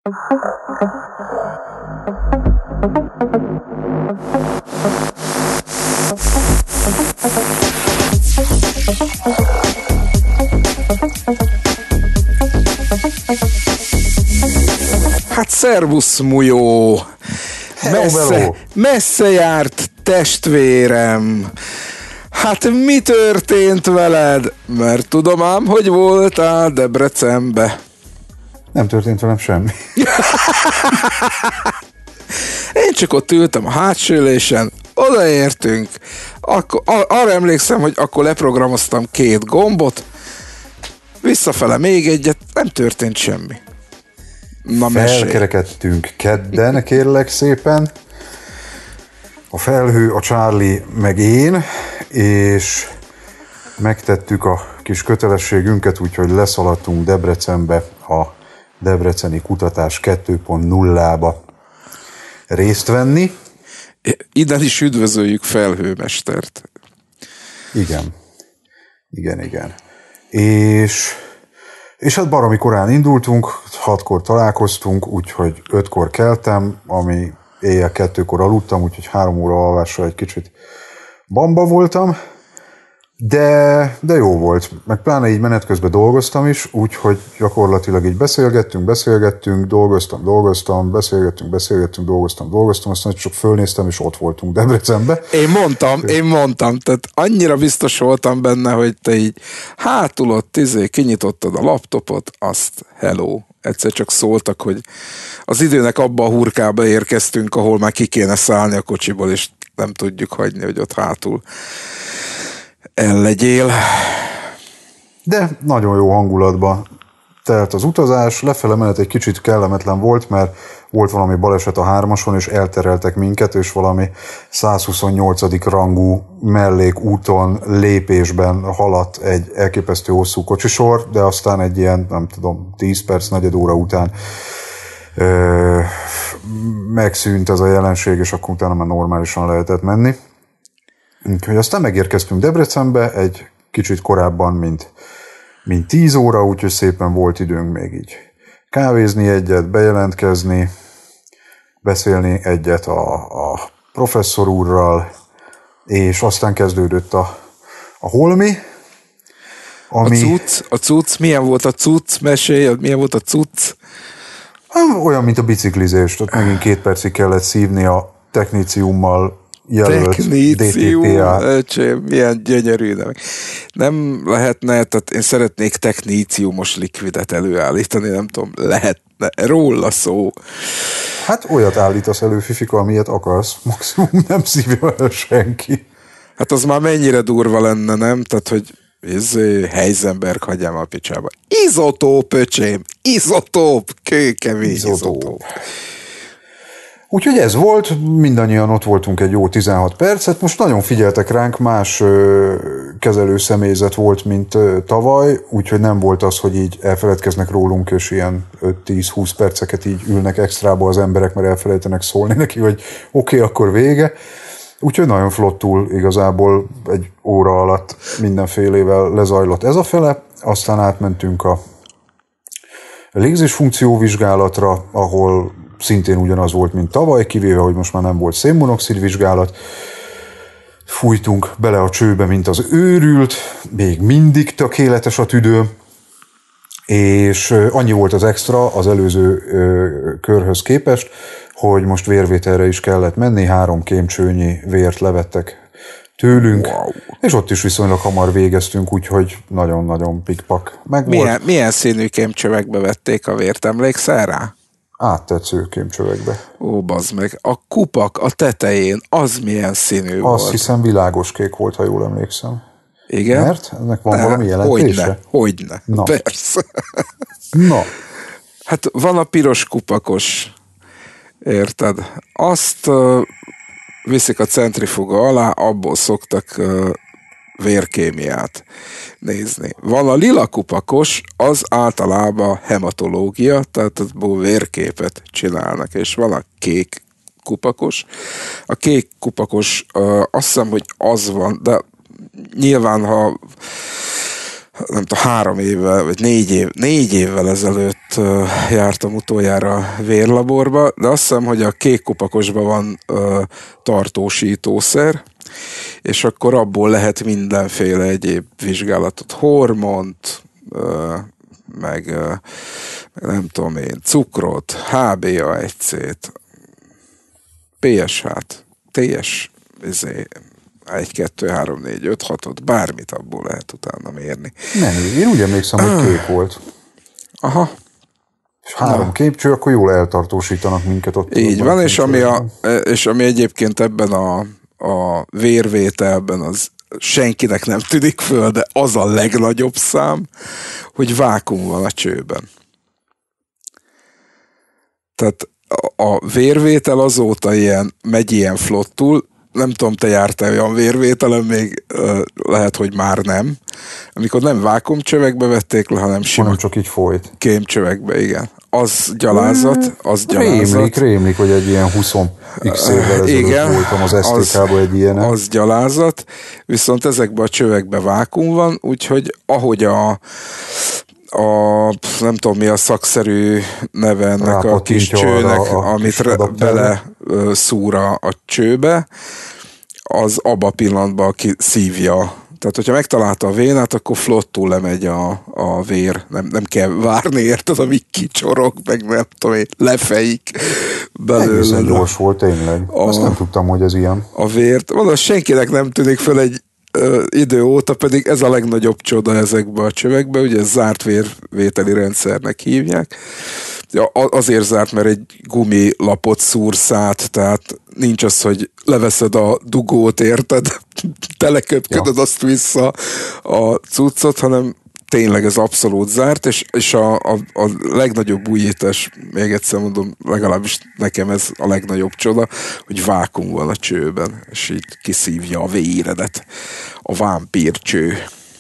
Hát szervusz, Mujó! Messze járt testvérem! Hát mi történt veled? Mert tudom ám, hogy voltál Debrecenbe. Nem történt velem semmi. Én csak ott ültem a hátsó ülésen, odaértünk. Arra emlékszem, hogy akkor leprogramoztam 2 gombot, visszafele még egyet, nem történt semmi. Na, felkerekedtünk kedden, kérlek szépen. A Felhő, a Charlie, meg én, és megtettük a kis kötelességünket, úgyhogy leszaladtunk Debrecenbe a Debreceni Kutatás 2.0-ba részt venni. Innen is üdvözöljük Felhőmestert. Igen. És hát baromi korán indultunk, 6-kor találkoztunk, úgyhogy 5-kor keltem, ami éjjel 2-kor aludtam, úgyhogy 3 óra alvással egy kicsit bamba voltam, de jó volt. Meg pláne így menet közben dolgoztam is, úgyhogy gyakorlatilag így beszélgettünk, dolgoztam, dolgoztam, aztán csak fölnéztem, és ott voltunk Debrecenbe. Én mondtam, tehát annyira biztos voltam benne, hogy te így hátul ott kinyitottad a laptopot, azt hello. Egyszer csak szóltak, hogy az időnek abba a hurkába érkeztünk, ahol már ki kéne szállni a kocsiból, és nem tudjuk hagyni, hogy ott hátul ellegyél. De nagyon jó hangulatban telt az utazás, lefele menet egy kicsit kellemetlen volt, mert volt valami baleset a 3-ason, és eltereltek minket, és valami 128. rangú mellékúton lépésben haladt egy elképesztő hosszú kocsisor, de aztán egy ilyen, nem tudom, 10 perc, negyed óra után megszűnt ez a jelenség, és akkor utána már normálisan lehetett menni. Úgyhogy aztán megérkeztünk Debrecenbe egy kicsit korábban, mint 10 óra, úgyhogy szépen volt időnk még így kávézni egyet, bejelentkezni, beszélni egyet a professzor úrral, és aztán kezdődött a holmi. Ami... A cucc, milyen volt a cucc? Mesélj, milyen volt a cucc? Olyan, mint a biciklizés, tehát megint 2 percig kellett szívni a techníciummal jelölt DTPA. Öcsém, milyen gyönyörű. Nem lehetne, tehát én szeretnék techníciumos likvidet előállítani, nem tudom, lehetne róla szó. Hát olyat állítasz elő, Fifika, amilyet akarsz, maximum nem szívja el senki. Hát az már mennyire durva lenne, nem? Tehát, hogy Heisenberg hagyjám a picsába. Izotóp, öcsém, izotóp, kőkemény izotóp. Úgyhogy ez volt, mindannyian ott voltunk egy jó 16 percet, most nagyon figyeltek ránk, más kezelő személyzet volt, mint tavaly, úgyhogy nem volt az, hogy így elfeledkeznek rólunk, és ilyen 5-10-20 perceket így ülnek extrába az emberek, mert elfelejtenek szólni neki, hogy oké, akkor vége. Úgyhogy nagyon flottul igazából egy óra alatt mindenfélével lezajlott ez a fele, aztán átmentünk a légzésfunkció vizsgálatra, ahol szintén ugyanaz volt, mint tavaly, kivéve, hogy most már nem volt szénmonoxid vizsgálat. Fújtunk bele a csőbe, mint az őrült, még mindig tökéletes a tüdő, és annyi volt az extra az előző körhöz képest, hogy most vérvételre is kellett menni, 3 kémcsőnyi vért levettek tőlünk, wow. És ott is viszonylag hamar végeztünk, úgyhogy nagyon-nagyon pikpak megvolt. Milyen színű kémcsövekbe vették a vért, emlékszel rá? Áttetsző kémcsövekbe. Ó, bazd meg, a kupak a tetején, az milyen színű volt? Azt hiszem világoskék volt, ha jól emlékszem. Igen? Mert ennek van valami jelentése? Hogyne, na. Persze. Na. Hát van a piros kupakos, érted? Azt viszik a centrifuga alá, abból szoktak vérkémiát nézni. Van a lila kupakos, az általában hematológia, tehát abból vérképet csinálnak, és van a kék kupakos. A kék kupakos, azt hiszem, hogy az van, de nyilván, ha nem tudom, 3 évvel, vagy 4 évvel ezelőtt ott jártam utoljára vérlaborba, de azt hiszem, hogy a kék kupakosban van tartósítószer, és akkor abból lehet mindenféle egyéb vizsgálatot, hormont, meg nem tudom én, cukrot, HbA1c-t, PSH-t, TS, 1, 2, 3, 4, 5, 6-ot, bármit abból lehet utána mérni. Nem, én úgy emlékszem, hogy kék volt. Aha. És 3 képcső, akkor jól eltartósítanak minket ott. Így van, és ami egyébként ebben a vérvételben az senkinek nem tűnik föl, de az a legnagyobb szám, hogy vákuum van a csőben. Tehát a vérvétel azóta megy ilyen flottul, nem tudom, te jártál olyan vérvételen, még lehet, hogy már nem. Amikor nem vákuumcsövekbe vették le, hanem sima csak így folyt. kémcsövekbe, igen. Az gyalázat, Rémlik, hogy egy ilyen 20x évvel ezelőtt voltam az STK-ba egy ilyen. Az gyalázat, viszont ezekben a csövekben vákuum van, úgyhogy ahogy a nem tudom mi a szakszerű neve ennek a kis csőnek, amit bele szúr a csőbe, az abba a pillanatban szívja. Tehát, hogyha megtalálta a vénát, akkor flottul lemegy a vér. Nem kell várni, érted, amíg kicsorog, meg nem tudom én, lefejik belőle. Egészen gyors volt, tényleg. Azt nem tudtam, hogy ez ilyen. A vért. Valószínűleg senkinek nem tűnik föl egy idő óta, pedig ez a legnagyobb csoda ezekben a csövekben, ugye ez zárt vérvételi rendszernek hívják. Azért zárt, mert egy gumilapot szúrsz át, tehát nincs az, hogy leveszed a dugót, érted, teleköpködöd azt vissza a cuccot, hanem tényleg ez abszolút zárt, és a legnagyobb újítás, még egyszer mondom, legalábbis nekem ez a legnagyobb csoda, hogy vákuum van a csőben, és így kiszívja a véredet. A vámpírcső.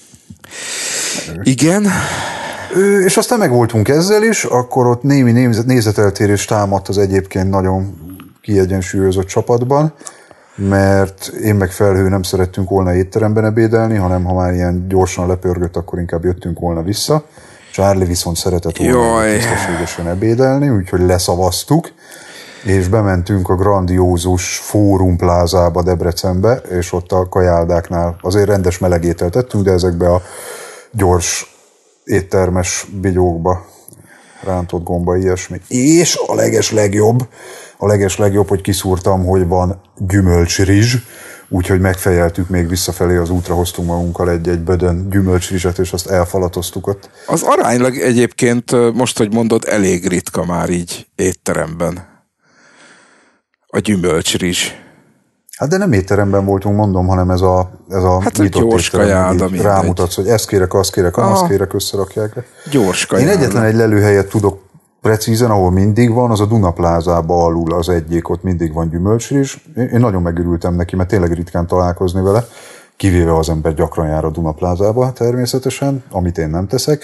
Igen. És aztán megvoltunk ezzel is, akkor ott némi nézeteltérés támadt az egyébként nagyon kiegyensúlyozott csapatban, mert én meg Felhő nem szerettünk volna étteremben ebédelni, hanem ha már ilyen gyorsan lepörgött, akkor inkább jöttünk volna vissza. Charlie viszont szeretett volna tisztességesen ebédelni, úgyhogy leszavaztuk, és bementünk a grandiózus Fórum plázába Debrecenbe, és ott a kajáldáknál azért rendes melegételt tettünk, de ezekbe a gyors éttermes bigyókba, rántott gomba, ilyesmi. És a legeslegjobb, hogy kiszúrtam, hogy van gyümölcsrizs, úgyhogy megfejeltük, még visszafelé az útra hoztunk magunkkal egy bödön gyümölcsrizset, és azt elfalatoztuk ott. Az aránylag egyébként, most, hogy mondod, elég ritka már így étteremben. A gyümölcsrizs. Hát de nem étteremben voltunk, mondom, hanem ez a hát nyitott gyors kajáda, rámutatsz, hogy ezt kérek, azt kérek, azt kérek, összerakják. Gyors kajáda. Én egyetlen egy lelőhelyet tudok precízen, ahol mindig van, az a Duna plázába alul az egyik, ott mindig van gyümölcsrizs. Én nagyon megörültem neki, mert tényleg ritkán találkozni vele, kivéve az ember gyakran jár a Duna plázába természetesen, amit én nem teszek.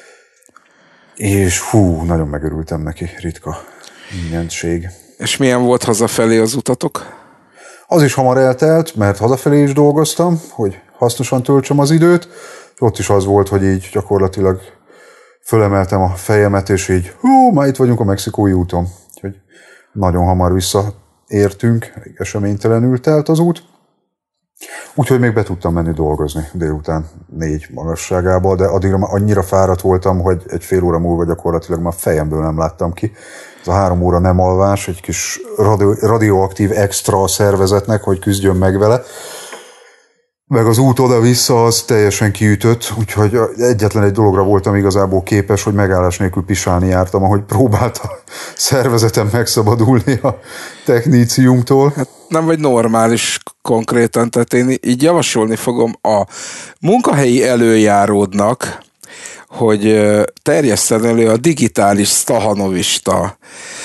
És nagyon megörültem neki, ritka ingyenség. És milyen volt hazafelé az utatok? Az is hamar eltelt, mert hazafelé is dolgoztam, hogy hasznosan töltsem az időt. Ott is az volt, hogy így gyakorlatilag fölemeltem a fejemet, és így már itt vagyunk a Mexikói úton. Úgyhogy nagyon hamar visszaértünk, eseménytelenül telt az út. Úgyhogy még be tudtam menni dolgozni délután 4 magasságába, de addigra már annyira fáradt voltam, hogy egy fél óra múlva gyakorlatilag már fejemből nem láttam ki. Ez a 3 óra nem alvás, egy kis radioaktív extra a szervezetnek, hogy küzdjön meg vele. Meg az út oda-vissza az teljesen kiütött, úgyhogy egyetlen egy dologra voltam igazából képes, hogy megállás nélkül pisálni jártam, ahogy próbált a szervezetem megszabadulni a techníciumtól. Hát nem vagy normális konkrétan, tehát én így javasolni fogom a munkahelyi előjáródnak, hogy terjesszen elő a digitális stahanovista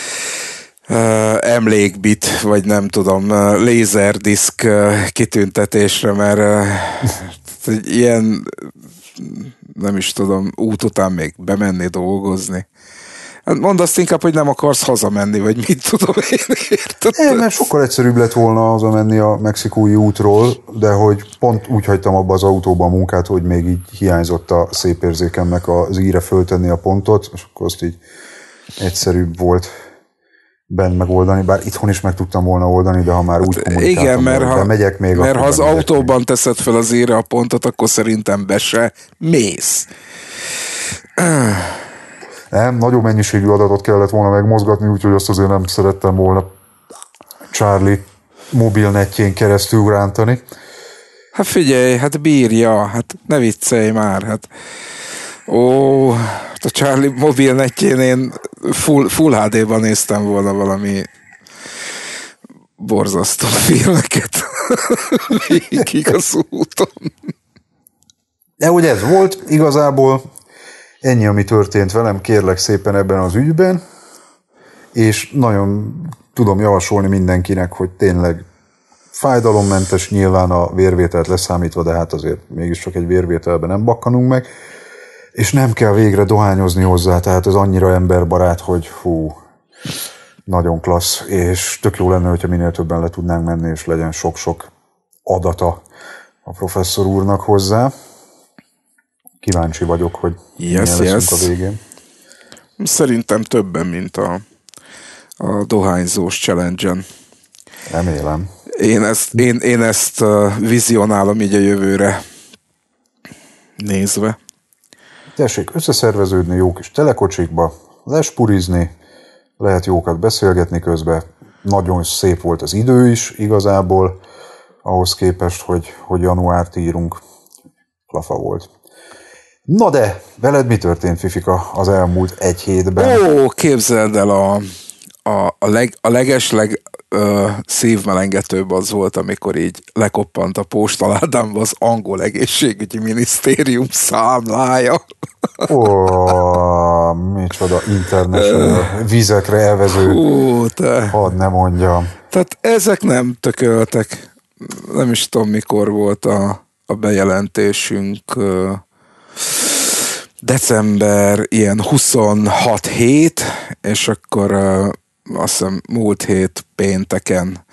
emlékbit, vagy nem tudom, lézerdiszk kitüntetésre, mert ilyen, nem is tudom, út után még bemenni dolgozni. Hát mondd azt inkább, hogy nem akarsz hazamenni, vagy mit tudom én, érted? Mert sokkal egyszerűbb lett volna hazamenni a mexikói útról, de hogy pont úgy hagytam abba az autóban a munkát, hogy még így hiányzott a szép érzékemnek az íre föltenni a pontot, és akkor azt így egyszerűbb volt bent megoldani, bár itthon is meg tudtam volna oldani, de ha már úgy kommunikáltam, igen, mert megyek még, mert ha az autóban még. teszed fel az íre a pontot, akkor szerintem be se mész. Nem, nagyobb mennyiségű adatot kellett volna megmozgatni, úgyhogy azt azért nem szerettem volna Charlie mobilnetjén keresztül rántani. Hát figyelj, hát bírja, hát ne viccelj már, hát hát a Charlie mobilnetjén én full HD-ban néztem volna valami borzasztó filmeket végig az úton. De hogy ez volt, igazából ennyi, ami történt velem, kérlek szépen ebben az ügyben, és nagyon tudom javasolni mindenkinek, hogy tényleg fájdalommentes, nyilván a vérvételt leszámítva, de hát azért mégiscsak egy vérvételben nem bakkanunk meg, és nem kell végre dohányozni hozzá, tehát ez annyira emberbarát, hogy nagyon klassz, és tök jó lenne, hogyha minél többen le tudnánk menni, és legyen sok-sok adata a professzor úrnak hozzá. Kíváncsi vagyok, hogy milyen leszünk a végén. Szerintem többen, mint a dohányzós challenge-en. Remélem. Én ezt vizionálom így a jövőre nézve. Tessék összeszerveződni jó kis telekocsikba, lespurizni, lehet jókat beszélgetni közben. Nagyon szép volt az idő is igazából, ahhoz képest, hogy januárt írunk. Klafa volt. Na de, veled mi történt, Fifika, az elmúlt egy hétben? Képzeld el, a legesleg szívmelengetőbb az volt, amikor így lekoppant a postaládámba az angol egészségügyi minisztérium számlája. Micsoda international vizekre elvező. Hadd ne mondjam. Tehát ezek nem tököltek. Nem is tudom, mikor volt a bejelentésünk. December ilyen 26 hét, és akkor azt hiszem múlt hét pénteken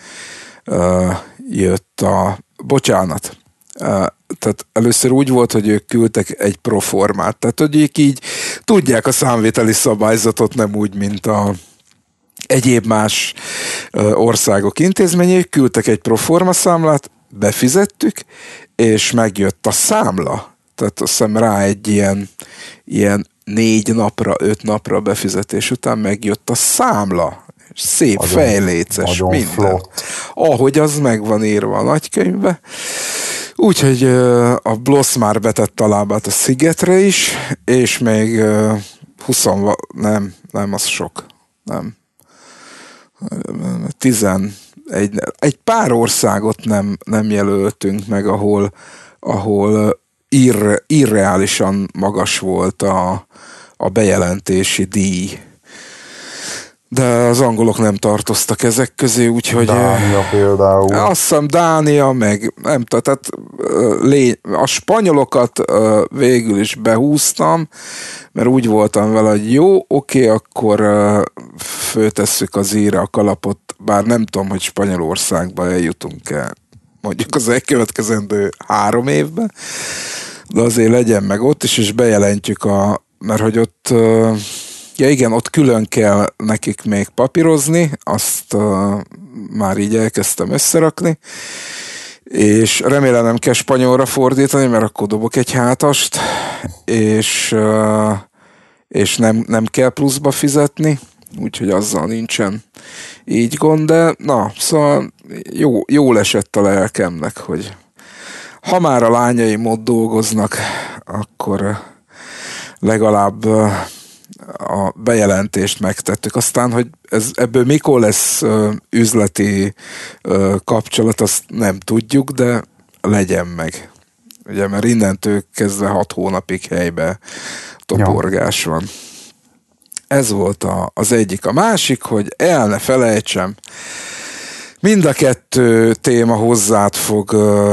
jött bocsánat. Tehát először úgy volt, hogy ők küldtek egy proformát, tehát hogy ők így tudják a számviteli szabályzatot, nem úgy, mint a egyéb más országok intézményei, küldtek egy proforma számlát, befizettük, és megjött a számla. Tehát azt hiszem rá egy ilyen 4 napra, 5 napra befizetés után megjött a számla. Szép, nagyon, fejléces, minden. Flott. Ahogy az meg van írva a nagykönyvbe. Úgyhogy a Bloss már betett a lábát a Szigetre is, és még 20, nem, az sok. Nem. 11. Egy pár országot nem jelöltünk meg, ahol irreálisan magas volt a bejelentési díj. De az angolok nem tartoztak ezek közé, úgyhogy... Dánia például. Azt hiszem Dánia, meg nem tudom, tehát a spanyolokat végül is behúztam, mert úgy voltam vele, hogy jó, oké, akkor föltesszük az íre a kalapot, bár nem tudom, hogy Spanyolországba eljutunk-e mondjuk az elkövetkezendő 3 évben, de azért legyen meg ott is, és bejelentjük mert hogy ott... Ja igen, ott külön kell nekik még papírozni, azt már így elkezdtem összerakni, és remélem nem kell spanyolra fordítani, mert akkor dobok egy hátast, és nem kell pluszba fizetni, úgyhogy azzal nincsen így gond, de na, szóval jól esett a lelkemnek, hogy ha már a lányaim ott dolgoznak, akkor legalább a bejelentést megtettük. Aztán, hogy ebből mikor lesz üzleti kapcsolat, azt nem tudjuk, de legyen meg. Ugye, mert innentől kezdve 6 hónapig helybe toporgás van. Ez volt az egyik. A másik, hogy el ne felejtsem, mind a 2 téma hozzád fog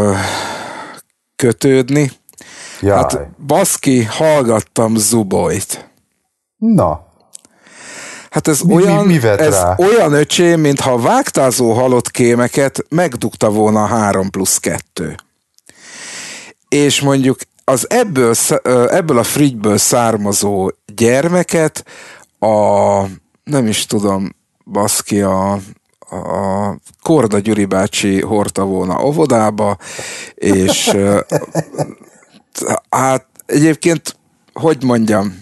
kötődni. Jaj. Hát baszki, hallgattam Zuboyt. Na. Hát ez ez olyan öcsém, mintha a vágtázó halott kémeket megdugta volna 3+2. És mondjuk az ebből a frigyből származó gyermeket nem is tudom, baszki, a Korda Gyuri bácsi hordta volna óvodába, és hát egyébként, hogy mondjam,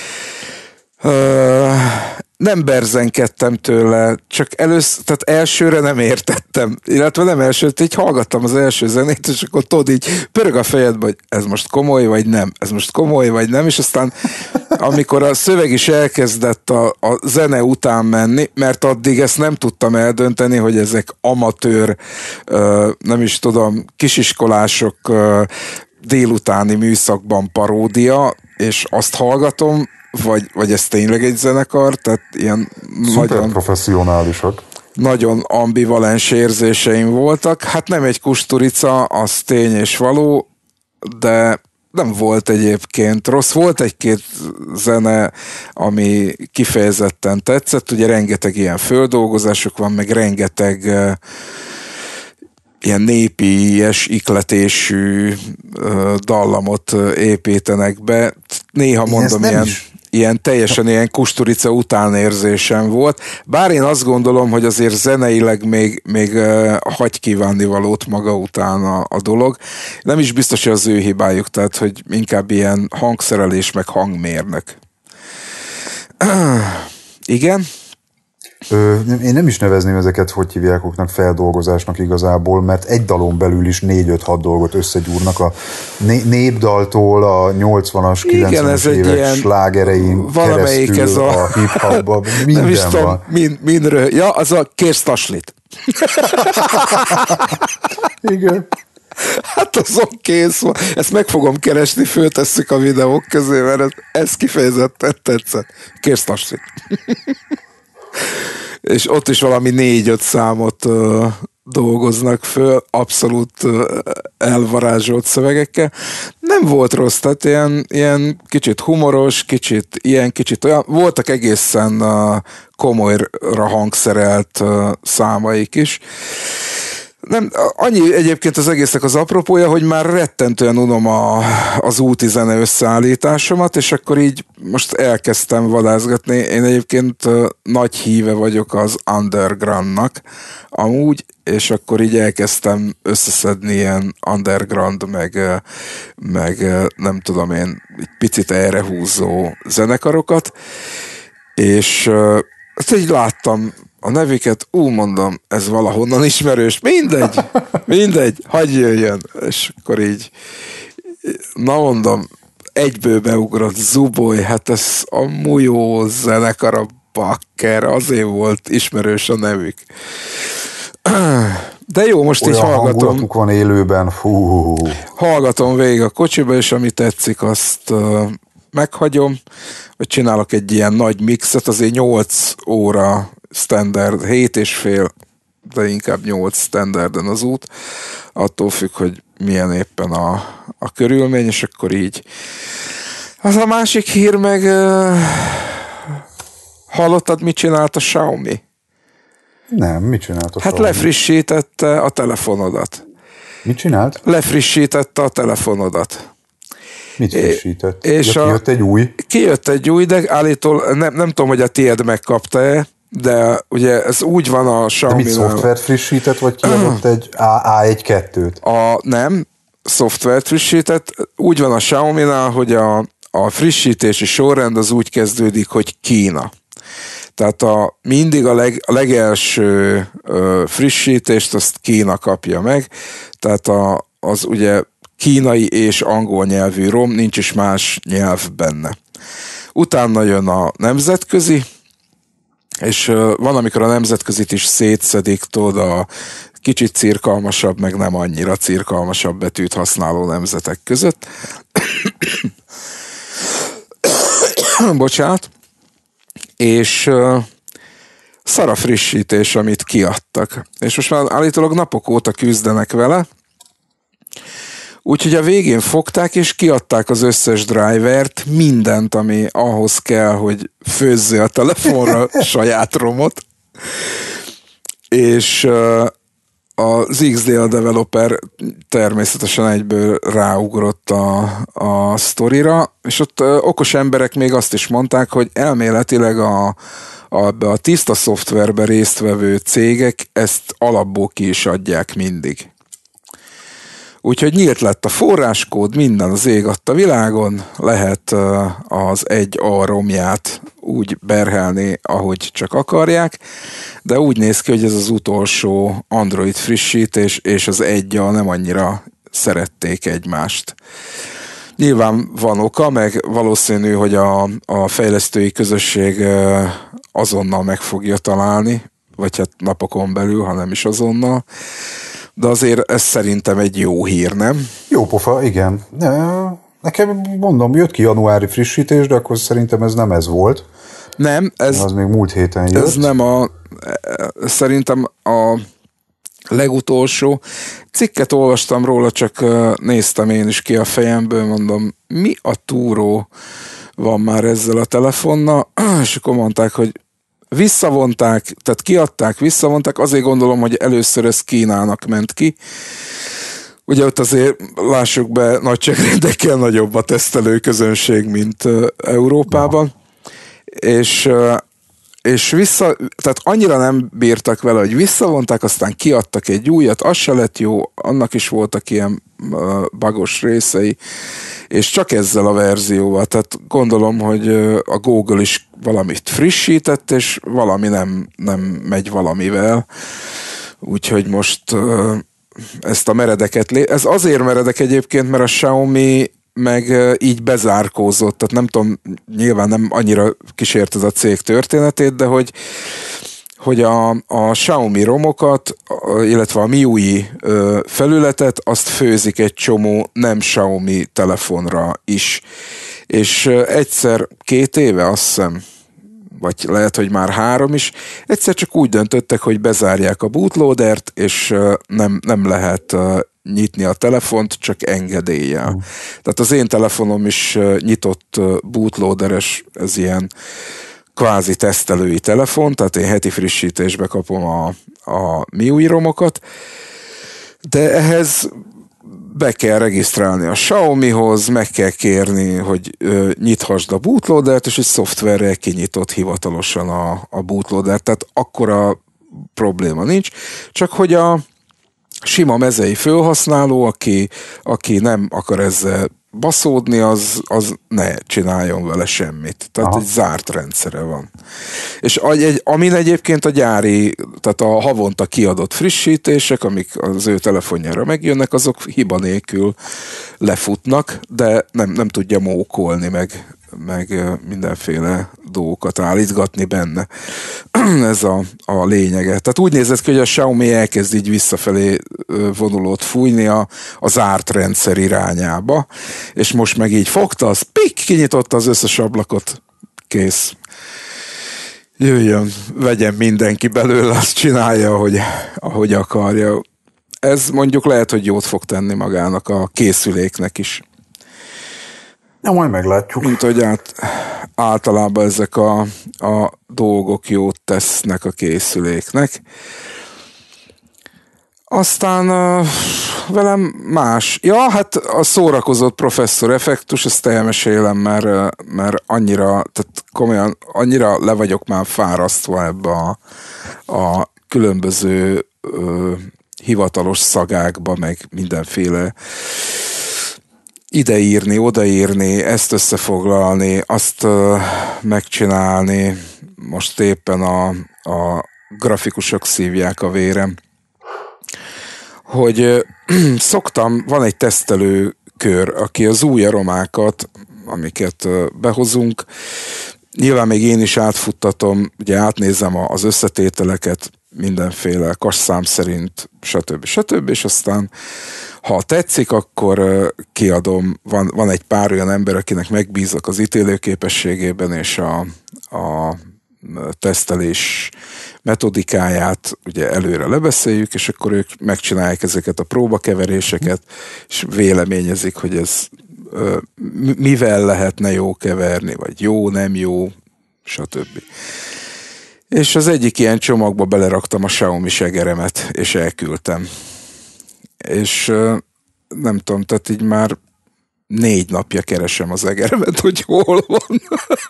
nem berzenkedtem tőle, csak tehát elsőre nem értettem, illetve nem elsőre, így hallgattam az első zenét, és akkor tudod, így pörög a fejedbe, hogy ez most komoly, vagy nem, ez most komoly, vagy nem, és aztán amikor a szöveg is elkezdett a zene után menni, mert addig ezt nem tudtam eldönteni, hogy ezek amatőr, nem is tudom, kisiskolások délutáni műszakban paródia, és azt hallgatom, vagy ez tényleg egy zenekar, tehát ilyen szuper professzionálisak. Nagyon ambivalens érzéseim voltak. Hát nem egy kusturica, az tény és való, de nem volt egyébként rossz. Volt egy-két zene, ami kifejezetten tetszett. Ugye rengeteg ilyen földolgozások van, meg rengeteg ilyen népies, ikletésű dallamot építenek be. Néha mondom, ilyen teljesen ilyen kusturica utánérzésem volt. Bár én azt gondolom, hogy azért zeneileg még hagy kívánnivalót maga után a dolog. Nem is biztos, hogy az ő hibájuk, tehát hogy inkább ilyen hangszerelés meg hangmérnök. Igen? Én nem is nevezném ezeket, hogy hívjákoknak, feldolgozásnak igazából, mert egy dalon belül is 4-5-6 dolgot összegyúrnak a népdaltól a 80-as, 90-es évek slágerein keresztül a hip-hopba, minden nem is van. Mindről. Ja, az a Kérztaslit. Igen. Hát azon kész van. Ezt meg fogom keresni, föltesszük a videók közé, mert ez kifejezetten tetszett. Kérztaslit. És ott is valami 4-5 számot dolgoznak föl, abszolút elvarázsolt szövegekkel. Nem volt rossz, tehát ilyen kicsit humoros, kicsit olyan. Voltak egészen komolyra hangszerelt számaik is. Nem, annyi egyébként az egésznek az apropója, hogy már rettentően unom az úti zene összeállításomat, és akkor így most elkezdtem vadászgatni. Én egyébként nagy híve vagyok az undergroundnak amúgy, és akkor így elkezdtem összeszedni ilyen underground, meg nem tudom én, egy picit erre húzó zenekarokat, és ezt így láttam a nevüket, mondom, ez valahonnan ismerős, mindegy, hagyj jöjjön. És akkor így, na mondom, egyből beugrott Zuboly, hát ez a Mujó zenekar, a Bakker, azért volt ismerős a nevük. De jó, most olyan így hallgatom. Van élőben, fú. Hallgatom végig a kocsiba, és ami tetszik, azt meghagyom, vagy csinálok egy ilyen nagy mixet, azért 8 óra standard, 7,5, de inkább 8 standarden az út, attól függ, hogy milyen éppen a körülmény, és akkor így. Az a másik hír meg hallottad, mit csinált a Xiaomi? Nem, mit csinált a Xiaomi? Hát lefrissítette a telefonodat. Mit csinált? Lefrissítette a telefonodat. Mit frissített? És kijött egy új? Kijött egy új, de állítólag nem tudom, hogy a tiéd megkapta-e, de ugye ez úgy van a Xiaomi-nál. De mit, szoftvert frissített, vagy kiadott egy A1-2-t? Nem, szoftvert frissített. Úgy van a Xiaomi-nál, hogy a frissítési sorrend az úgy kezdődik, hogy Kína. Tehát mindig a legelső frissítést azt Kína kapja meg, tehát az ugye kínai és angol nyelvű ROM, nincs is más nyelv benne. Utána jön a nemzetközi, és van, amikor a nemzetközit is szétszedik, tudod, a kicsit cirkalmasabb, meg nem annyira cirkalmasabb betűt használó nemzetek között. Bocsánat. És szara frissítés, amit kiadtak. És most már állítólag napok óta küzdenek vele, Úgyhogy a végén fogták, és kiadták az összes drivert, mindent, ami ahhoz kell, hogy főzzé a telefonra saját romot. És az XDL developer természetesen egyből ráugrott a sztorira, és ott okos emberek még azt is mondták, hogy elméletileg a tiszta szoftverben résztvevő cégek ezt alapból ki is adják mindig. Úgyhogy nyílt lett a forráskód, minden az ég adta világon, lehet az egy A romját úgy berhelni, ahogy csak akarják, de úgy néz ki, hogy ez az utolsó Android frissítés, és az egy A nem annyira szerették egymást. Nyilván van oka, meg valószínű, hogy a fejlesztői közösség azonnal meg fogja találni, vagy hát napokon belül, ha nem is azonnal. De azért ez szerintem egy jó hír, nem? Jó pofa, igen. Nekem mondom, jött ki januári frissítés, de akkor szerintem ez nem ez volt. Nem, az még múlt héten jött. Ez nem szerintem a legutolsó. Cikket olvastam róla, csak néztem én is ki a fejemből, mondom, mi a túró van már ezzel a telefonnal, és akkor mondták, hogy visszavonták, tehát kiadták, visszavonták, azért gondolom, hogy először ez Kínának ment ki. Ugye ott azért lássuk be, nagyságrendekkel nagyobb a tesztelő közönség, mint Európában. És tehát annyira nem bírtak vele, hogy visszavonták, aztán kiadtak egy újat, az se lett jó, annak is voltak ilyen bugos részei, és csak ezzel a verzióval, tehát gondolom, hogy a Google is valamit frissített, és valami nem megy valamivel, úgyhogy most ezt a meredeket, ez azért meredek egyébként, mert a Xiaomi meg így bezárkózott, tehát nem tudom, nyilván nem annyira kísérted a cég történetét, de hogy a Xiaomi romokat, illetve a MIUI felületet, azt főzik egy csomó nem Xiaomi telefonra is. És egyszer 2 éve, azt hiszem, vagy lehet, hogy már 3 is, egyszer csak úgy döntöttek, hogy bezárják a bootloadert, és nem lehet nyitni a telefont, csak engedéllyel. Tehát az én telefonom is nyitott bootloaderes, ez ilyen kvázi tesztelői telefon, tehát én heti frissítésbe kapom a MIUI romokat, de ehhez be kell regisztrálni a Xiaomihoz, meg kell kérni, hogy nyithasd a bootloadert, és egy szoftverrel kinyitott hivatalosan a bootloadert, tehát akkora probléma nincs, csak hogy a sima mezei felhasználó, aki nem akar ezzel baszódni, az ne csináljon vele semmit. Tehát egy zárt rendszere van. És amin egyébként a gyári, tehát a havonta kiadott frissítések, amik az ő telefonjára megjönnek, azok hiba nélkül lefutnak, de nem tudja mókolni, meg mindenféle dolgokat állítgatni benne. Ez a lényege. Tehát úgy nézett ki, hogy a Xiaomi elkezd így visszafelé vonulót fújni a zárt rendszer irányába, és most meg így fogta, az kinyitotta az összes ablakot, kész. Jöjjön, vegyen mindenki belőle, azt csinálja, ahogy akarja. Ez mondjuk lehet, hogy jót fog tenni magának a készüléknek is. Ja, majd meglátjuk. Mint hogy általában ezek a dolgok jót tesznek a készüléknek. Aztán velem más. Ja, hát a szórakozott professzor effektus, ezt elmesélem, mert annyira, tehát komolyan, annyira le vagyok már fárasztva ebbe a különböző hivatalos szagákba, meg mindenféle ideírni, odaírni, ezt összefoglalni, azt megcsinálni. Most éppen a grafikusok szívják a vérem. Hogy van egy tesztelő kör, aki az új aromákat, amiket behozunk, nyilván még én is átfuttatom, ugye átnézem az összetételeket, mindenféle kasszám szerint, stb. És aztán ha tetszik, akkor kiadom. Van egy pár olyan ember, akinek megbízok az ítélőképességében és a tesztelés metodikáját ugye előre lebeszéljük, és akkor ők megcsinálják ezeket a próbakeveréseket, és véleményezik, hogy ez mivel lehetne jó keverni, vagy jó, nem jó, stb. És az egyik ilyen csomagba beleraktam a Xiaomi segeremet, és elküldtem. És nem tudom, tehát így már 4 napja keresem az egeremet, hogy hol van.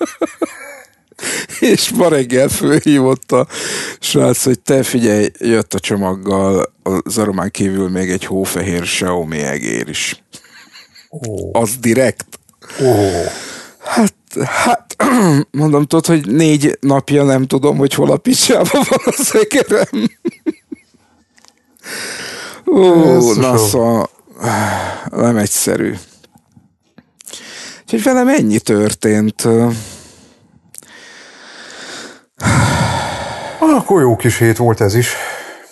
És ma reggel fölhívott a srác, hogy te figyelj, jött a csomaggal az aromán kívül még egy hófehér Xiaomi egér is. Az direkt. Hát, mondom, tudod, hogy 4 napja nem tudom, hogy hol a picsában van az egerem. Na szóval nem egyszerű. Úgyhogy velem ennyi történt. Akkor jó kis hét volt ez is.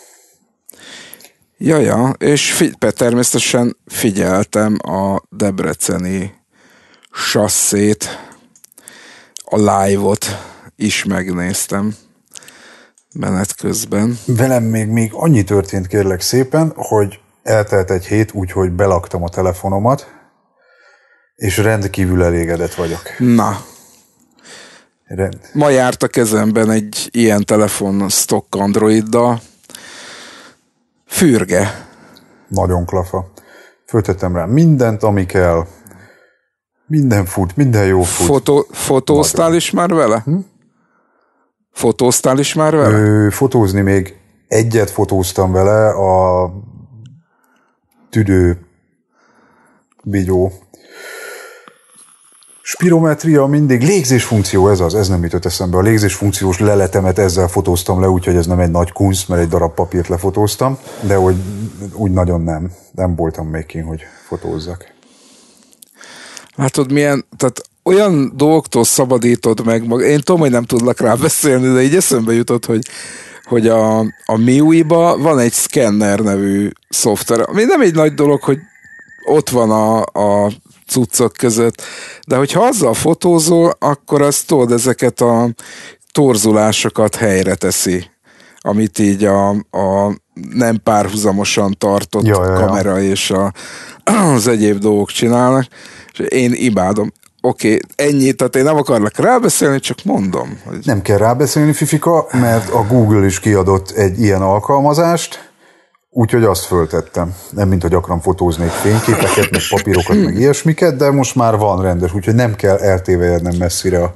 Ja, és természetesen figyeltem a debreceni sasszét, a live-ot is megnéztem menet közben. Velem még annyi történt, kérlek szépen, hogy eltelt egy hét, úgyhogy belaktam a telefonomat, és rendkívül elégedett vagyok. Na. Ma járt a kezemben egy ilyen telefon stock Androiddal. Fürge. Nagyon klafa. Föltettem rá mindent, ami kell. Minden fut, minden jó fut. Fotóztál is már vele? Fotóztál is már vele? Fotózni még egyet fotóztam vele, a tüdő vigyó. Spirometria mindig, légzésfunkció ez nem jutott eszembe. A légzésfunkciós leletemet ezzel fotóztam le, úgyhogy ez nem egy nagy kunst, mert egy darab papírt lefotóztam, de hogy úgy nagyon nem voltam még kint, hogy fotózzak. Látod, tehát olyan dolgoktól szabadítod meg magad. Én tudom, hogy nem tudlak rá beszélni, de így eszembe jutott, hogy a MIUI-ba van egy Scanner nevű szoftver, ami nem egy nagy dolog, hogy ott van a cuccok között, de hogyha azzal fotózol, akkor azt tudod, ezeket a torzulásokat helyre teszi, amit így a nem párhuzamosan tartott kamera és az egyéb dolgok csinálnak, és én imádom. Oké, ennyi, tehát én nem akarlak rábeszélni, csak mondom. Hogy... Nem kell rábeszélni, Fifika, mert a Google is kiadott egy ilyen alkalmazást, úgyhogy azt föltettem. Nem mint, hogy gyakran fotóznék fényképeket, meg papírokat, meg ilyesmiket, de most már van rendes, úgyhogy nem kell eltévejednem messzire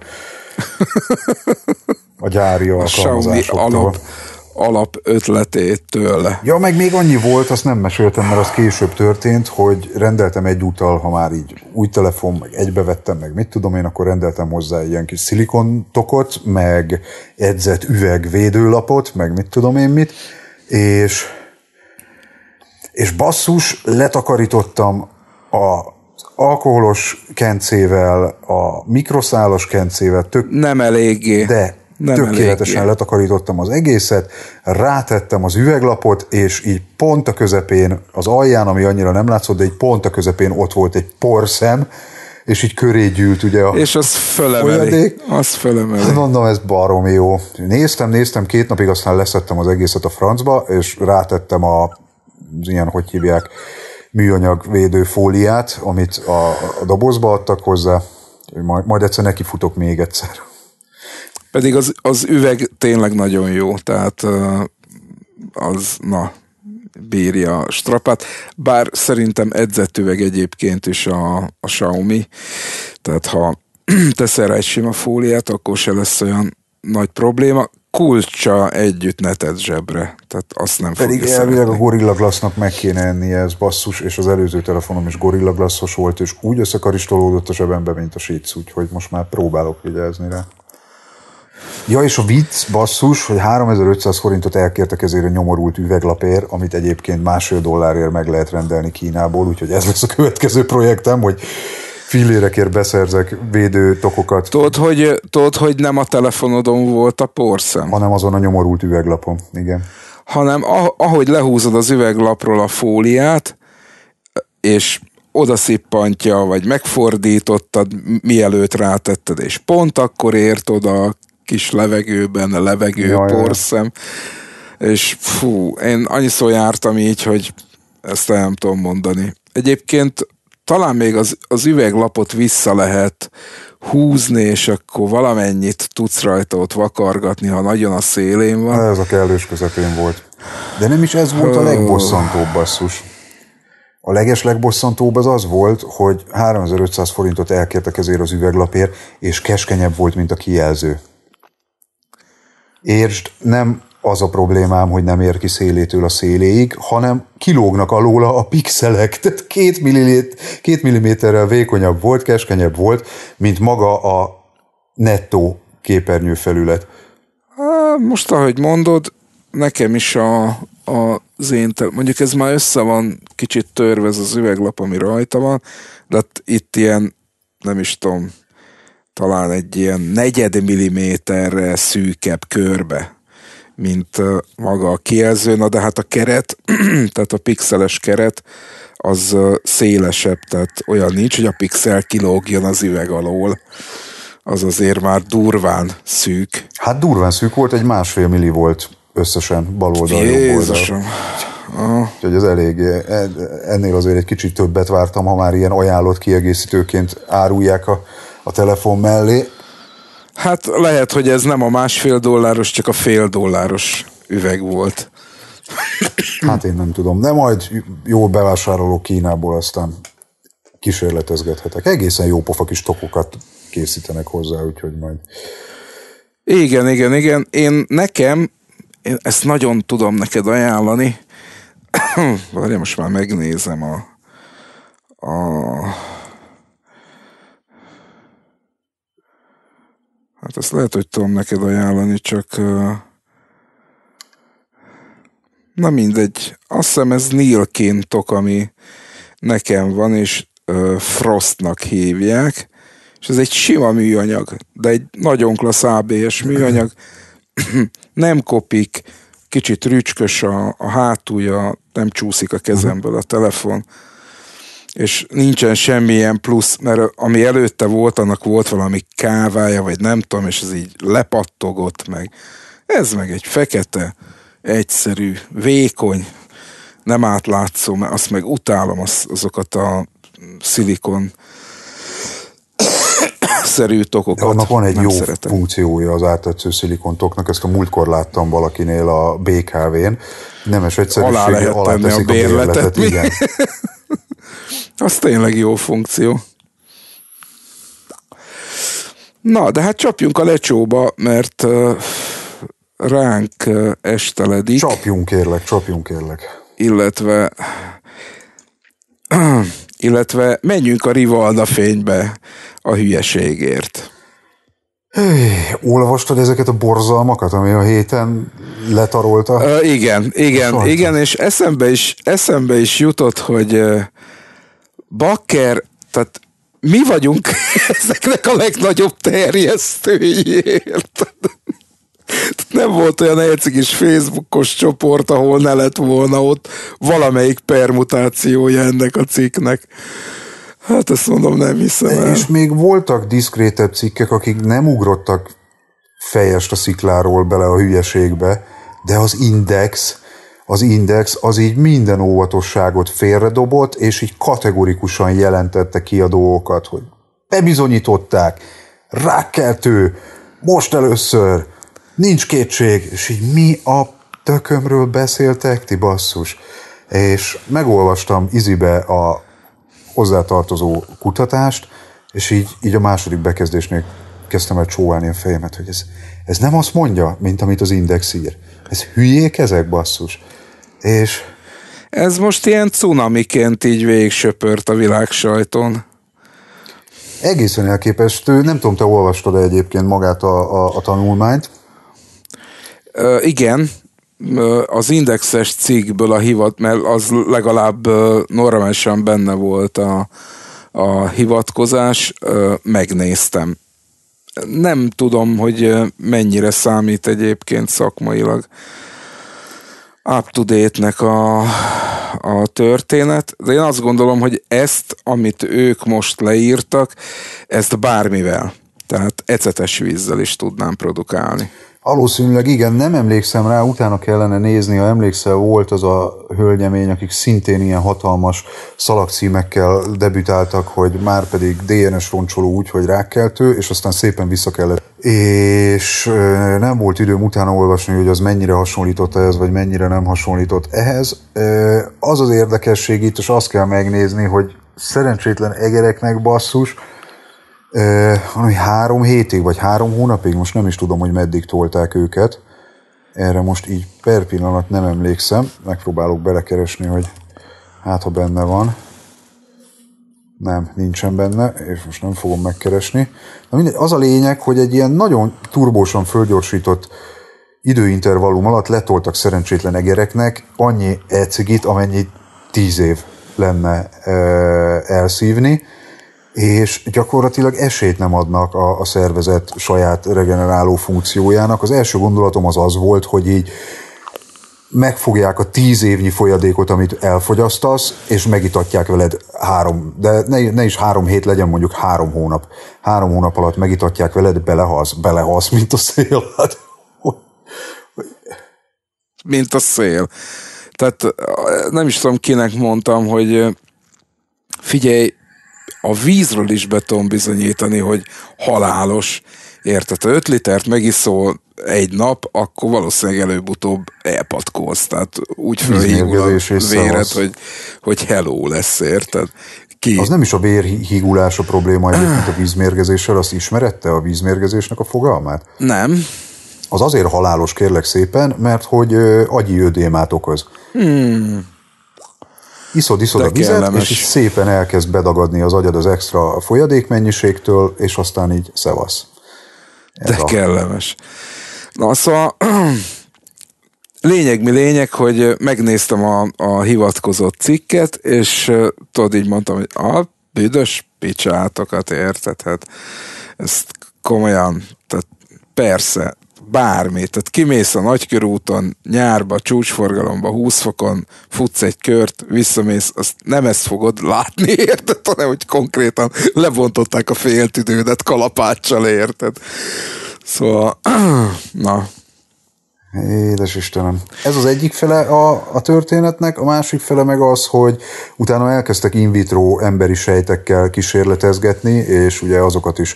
a gyári alkalmazásoktól. Alap ötletétől. Ja, meg még annyi volt, azt nem meséltem, mert az később történt, hogy rendeltem egyúttal, ha már így új telefon, meg egybevettem, meg mit tudom én, akkor rendeltem hozzá egy ilyen kis szilikontokot, meg edzett üvegvédőlapot, meg mit tudom én mit, és basszus, letakarítottam az alkoholos kencével, a mikroszálas kencével, nem eléggé. De nem tökéletesen eléggé. Letakarítottam az egészet, rátettem az üveglapot, és így pont a közepén, az alján, ami annyira nem látszott, de így pont a közepén ott volt egy porszem, és így köré gyűlt ugye a és az fölemeli. Mondom, ez baromi jó. Néztem 2 napig, aztán leszettem az egészet a francba, és rátettem az ilyen, hogy hívják, műanyag védőfóliát, amit a dobozba adtak hozzá, majd egyszer nekifutok még egyszer. Pedig az üveg tényleg nagyon jó, tehát az, bírja a strapát, bár szerintem edzett üveg egyébként is a Xiaomi, tehát ha teszel rá egy sima fóliát, akkor se lesz olyan nagy probléma. Kulcsa együtt ne tedd zsebre, tehát azt nem fogja pedig elvileg a Gorilla Glass-nak meg kéne ennie, ez basszus, és az előző telefonom is Gorilla Glass-os volt, és úgy összekaristolódott a zsebembe, mint a Shih, úgyhogy most már próbálok vigyázni rá. Ja, és a vicc, basszus, hogy 3500 forintot elkértek ezért a nyomorult üveglapért, amit egyébként $1,5 meg lehet rendelni Kínából, úgyhogy ez lesz a következő projektem, hogy fillérekért beszerzek védőtokokat. Tudod, hogy nem a telefonodon volt a porszem? Hanem azon a nyomorult üveglapon, igen. Hanem ahogy lehúzod az üveglapról a fóliát, és oda szippantja, vagy megfordítottad, mielőtt rátetted, és pont akkor ért oda kis levegőben, levegőporszem, és fú, én annyiszor jártam így, hogy ezt nem tudom mondani. Egyébként talán még az üveglapot vissza lehet húzni, és akkor valamennyit tudsz rajta ott vakargatni, ha nagyon a szélén van. Ez a kellős közepén volt. De nem is ez volt a legbosszantóbb, basszus. A legbosszantóbb az volt, hogy 3500 forintot elkértek ezért az üveglapért, és keskenyebb volt, mint a kijelző. Értsd, nem az a problémám, hogy nem ér ki szélétől a széléig, hanem kilógnak alóla a pixelek. Tehát 2 milliméterrel vékonyabb volt, keskenyebb volt, mint maga a nettó képernyőfelület. Most, ahogy mondod, nekem is az én, mondjuk ez már össze van kicsit törve ez az üveglap, ami rajta van, de itt ilyen, nem is tudom, talán egy ilyen 4 milliméterre szűkebb körbe, mint maga a kijelző, na de hát a keret, tehát a pixeles keret, az szélesebb, tehát olyan nincs, hogy a pixel kilógjon az üveg alól. Az azért már durván szűk. Hát durván szűk volt, egy 1,5 milli volt összesen bal oldal, jobb oldal. Úgyhogy ez eléggé, ennél azért egy kicsit többet vártam, ha már ilyen ajánlott kiegészítőként árulják a telefon mellé. Hát lehet, hogy ez nem a $1,5, csak a $0,5 üveg volt. Hát én nem tudom, de majd jól bevásárolok Kínából, aztán kísérletezgethetek. Egészen jó pofa kis tokokat készítenek hozzá, úgyhogy majd... Igen. Én ezt nagyon tudom neked ajánlani. Várjál, most már megnézem Hát ezt lehet, hogy tudom neked ajánlani, csak na mindegy. Azt hiszem ez Nilkin tok, ami nekem van, és Frostnak hívják, és ez egy sima műanyag, de egy nagyon klassz ABS műanyag. Nem kopik, kicsit rücskös a hátulja, nem csúszik a kezemből a telefon, és nincsen semmilyen plusz, mert ami előtte volt, annak volt valami kávája, vagy nem tudom, és ez így lepattogott meg. Ez meg egy fekete, egyszerű, vékony, nem átlátszó, mert azt meg utálom azokat a szilikon szerű tokokat. De annak van egy nem jó szeretem. funkciója az áttetsző szilikontoknak, ezt a múltkor láttam valakinél a BKV-n. Nemes egyszerűséggel alá teszik a bérletet. Igen. Az tényleg jó funkció. Na, de hát csapjunk a lecsóba, mert ránk esteledik. Csapjunk kérlek. Illetve menjünk a Rivalda fénybe a hülyeségért. Olvastad ezeket a borzalmakat, ami a héten letarolta? Igen, és eszembe is jutott, hogy bakker, tehát mi vagyunk ezeknek a legnagyobb terjesztőiért. Nem volt olyan egyszerűs Facebookos csoport, ahol ne lett volna ott valamelyik permutációja ennek a cikknek. Hát ezt mondom, nem hiszem el. És még voltak diszkrétebb cikkek, akik nem ugrottak fejest a szikláról bele a hülyeségbe, de az Index az így minden óvatosságot félredobott, és így kategorikusan jelentette ki a dolgokat, hogy bebizonyították, rákkeltő, most először, nincs kétség, és így mi a tökömről beszéltek, ti basszus. És megolvastam Izibe a hozzátartozó kutatást, és így a második bekezdésnél kezdtem el csóválni a fejemet, hogy ez nem azt mondja, mint amit az Index ír. Ez hülyék ezek, basszus. És... ez most ilyen cunamiként így végigsöpört a világ sajton. Egészen elképesztő. Nem tudom, te olvastad-e egyébként magát a tanulmányt? Igen. Az Indexes cikkből mert az legalább normálisan benne volt a hivatkozás, megnéztem. Nem tudom, hogy mennyire számít egyébként szakmailag up-to-date-nek a történet, de én azt gondolom, hogy ezt, amit ők most leírtak, ezt bármivel, Tehát ecetes vízzel is tudnám produkálni. Valószínűleg igen, nem emlékszem rá, utána kellene nézni, ha emlékszel, volt az a hölgyemény, akik szintén ilyen hatalmas szalagcímekkel debütáltak, hogy már pedig DNS roncsoló úgy, hogy rákkeltő, és aztán szépen vissza kellett. És nem volt időm utána olvasni, hogy az mennyire hasonlított ehhez, vagy mennyire nem hasonlított ehhez. Az az érdekesség itt, és azt kell megnézni, hogy szerencsétlen egereknek basszus, 3 hétig, vagy 3 hónapig, most nem is tudom, hogy meddig tolták őket. Erre most így per pillanat nem emlékszem. Megpróbálok belekeresni, hogy hát ha benne van. Nem, nincsen benne, és most nem fogom megkeresni. Na mindegy, az a lényeg, hogy egy ilyen nagyon turbósan fölgyorsított időintervallum alatt letoltak szerencsétlen egereknek annyi e-cigit, amennyi 10 év lenne elszívni, és gyakorlatilag esélyt nem adnak a szervezet saját regeneráló funkciójának. Az első gondolatom az volt, hogy így megfogják a 10 évnyi folyadékot, amit elfogyasztasz, és megitatják veled de ne is 3 hét legyen, mondjuk 3 hónap. 3 hónap alatt megitatják veled, belehalsz, mint a szél. Mint a szél. Tehát nem is tudom, kinek mondtam, hogy figyelj, a vízről is be tudom bizonyítani, hogy halálos. Érted? Ha 5 litert megiszol egy nap, akkor valószínűleg előbb-utóbb elpatkolsz. Tehát úgy fölhígul a véred, hogy hello lesz, érted? Az nem is a vérhígulás a probléma egyébként a vízmérgezéssel, azt ismerette a vízmérgezésnek a fogalmát? Nem. Az azért halálos, kérlek szépen, mert hogy agyi ödémát okoz. Iszod a vizet, kellemes. És szépen elkezd bedagadni az agyad az extra folyadékmennyiségtől, és aztán így szevasz. Kellemes. Na szóval lényeg, hogy megnéztem a hivatkozott cikket, és tudod, így mondtam, hogy a büdös picsátokat, érted? Hát ezt komolyan, tehát persze, bármi, tehát kimész a Nagykörúton, nyárba, csúcsforgalomba, 20 fokon, futsz egy kört, visszamész, azt nem ezt fogod látni, érted? Hanem, hogy konkrétan lebontották a féltüdődet kalapáccsal, érted? Szóval, na. Édes Istenem. Ez az egyik fele a történetnek, a másik fele meg az, hogy utána elkezdtek in vitro emberi sejtekkel kísérletezgetni, és ugye azokat is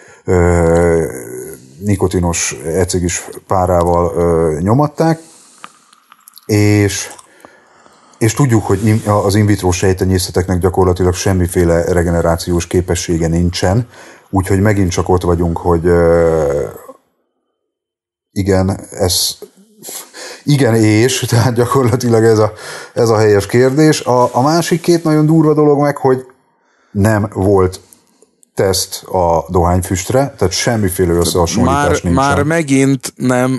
nikotinos ecigis párával nyomatták, és tudjuk, hogy az in vitro sejtenyészeteknek gyakorlatilag semmiféle regenerációs képessége nincsen, úgyhogy megint csak ott vagyunk, hogy igen és, tehát gyakorlatilag ez a helyes kérdés. A másik két nagyon durva dolog meg, hogy nem volt teszt a dohányfüstre, tehát semmiféle összehasonlítás nincsen. Már megint nem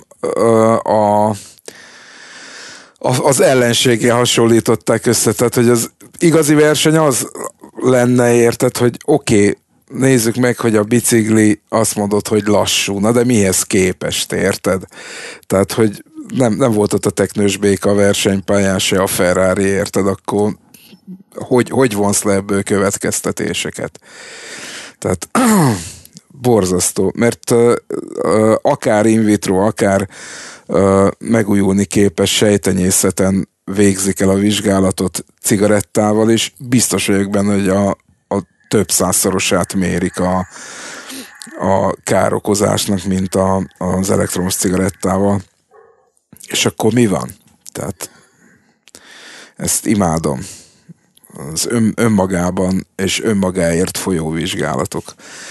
az ellenségé hasonlították össze, tehát hogy az igazi verseny az lenne, érted, hogy oké, nézzük meg, hogy a bicikli azt mondod, hogy lassú, na de mihez képest, érted? Tehát, hogy nem volt ott a teknős béka versenypályán se a Ferrari, érted? Akkor hogy vonsz le ebből következtetéseket? Tehát borzasztó, mert akár in vitro, akár megújulni képes sejtenyészeten végzik el a vizsgálatot cigarettával is, biztos vagyok benne, hogy a több százszorosát mérik a károkozásnak, mint az elektromos cigarettával. És akkor mi van? Tehát ezt imádom. Az önmagában és önmagáért folyó vizsgálatok.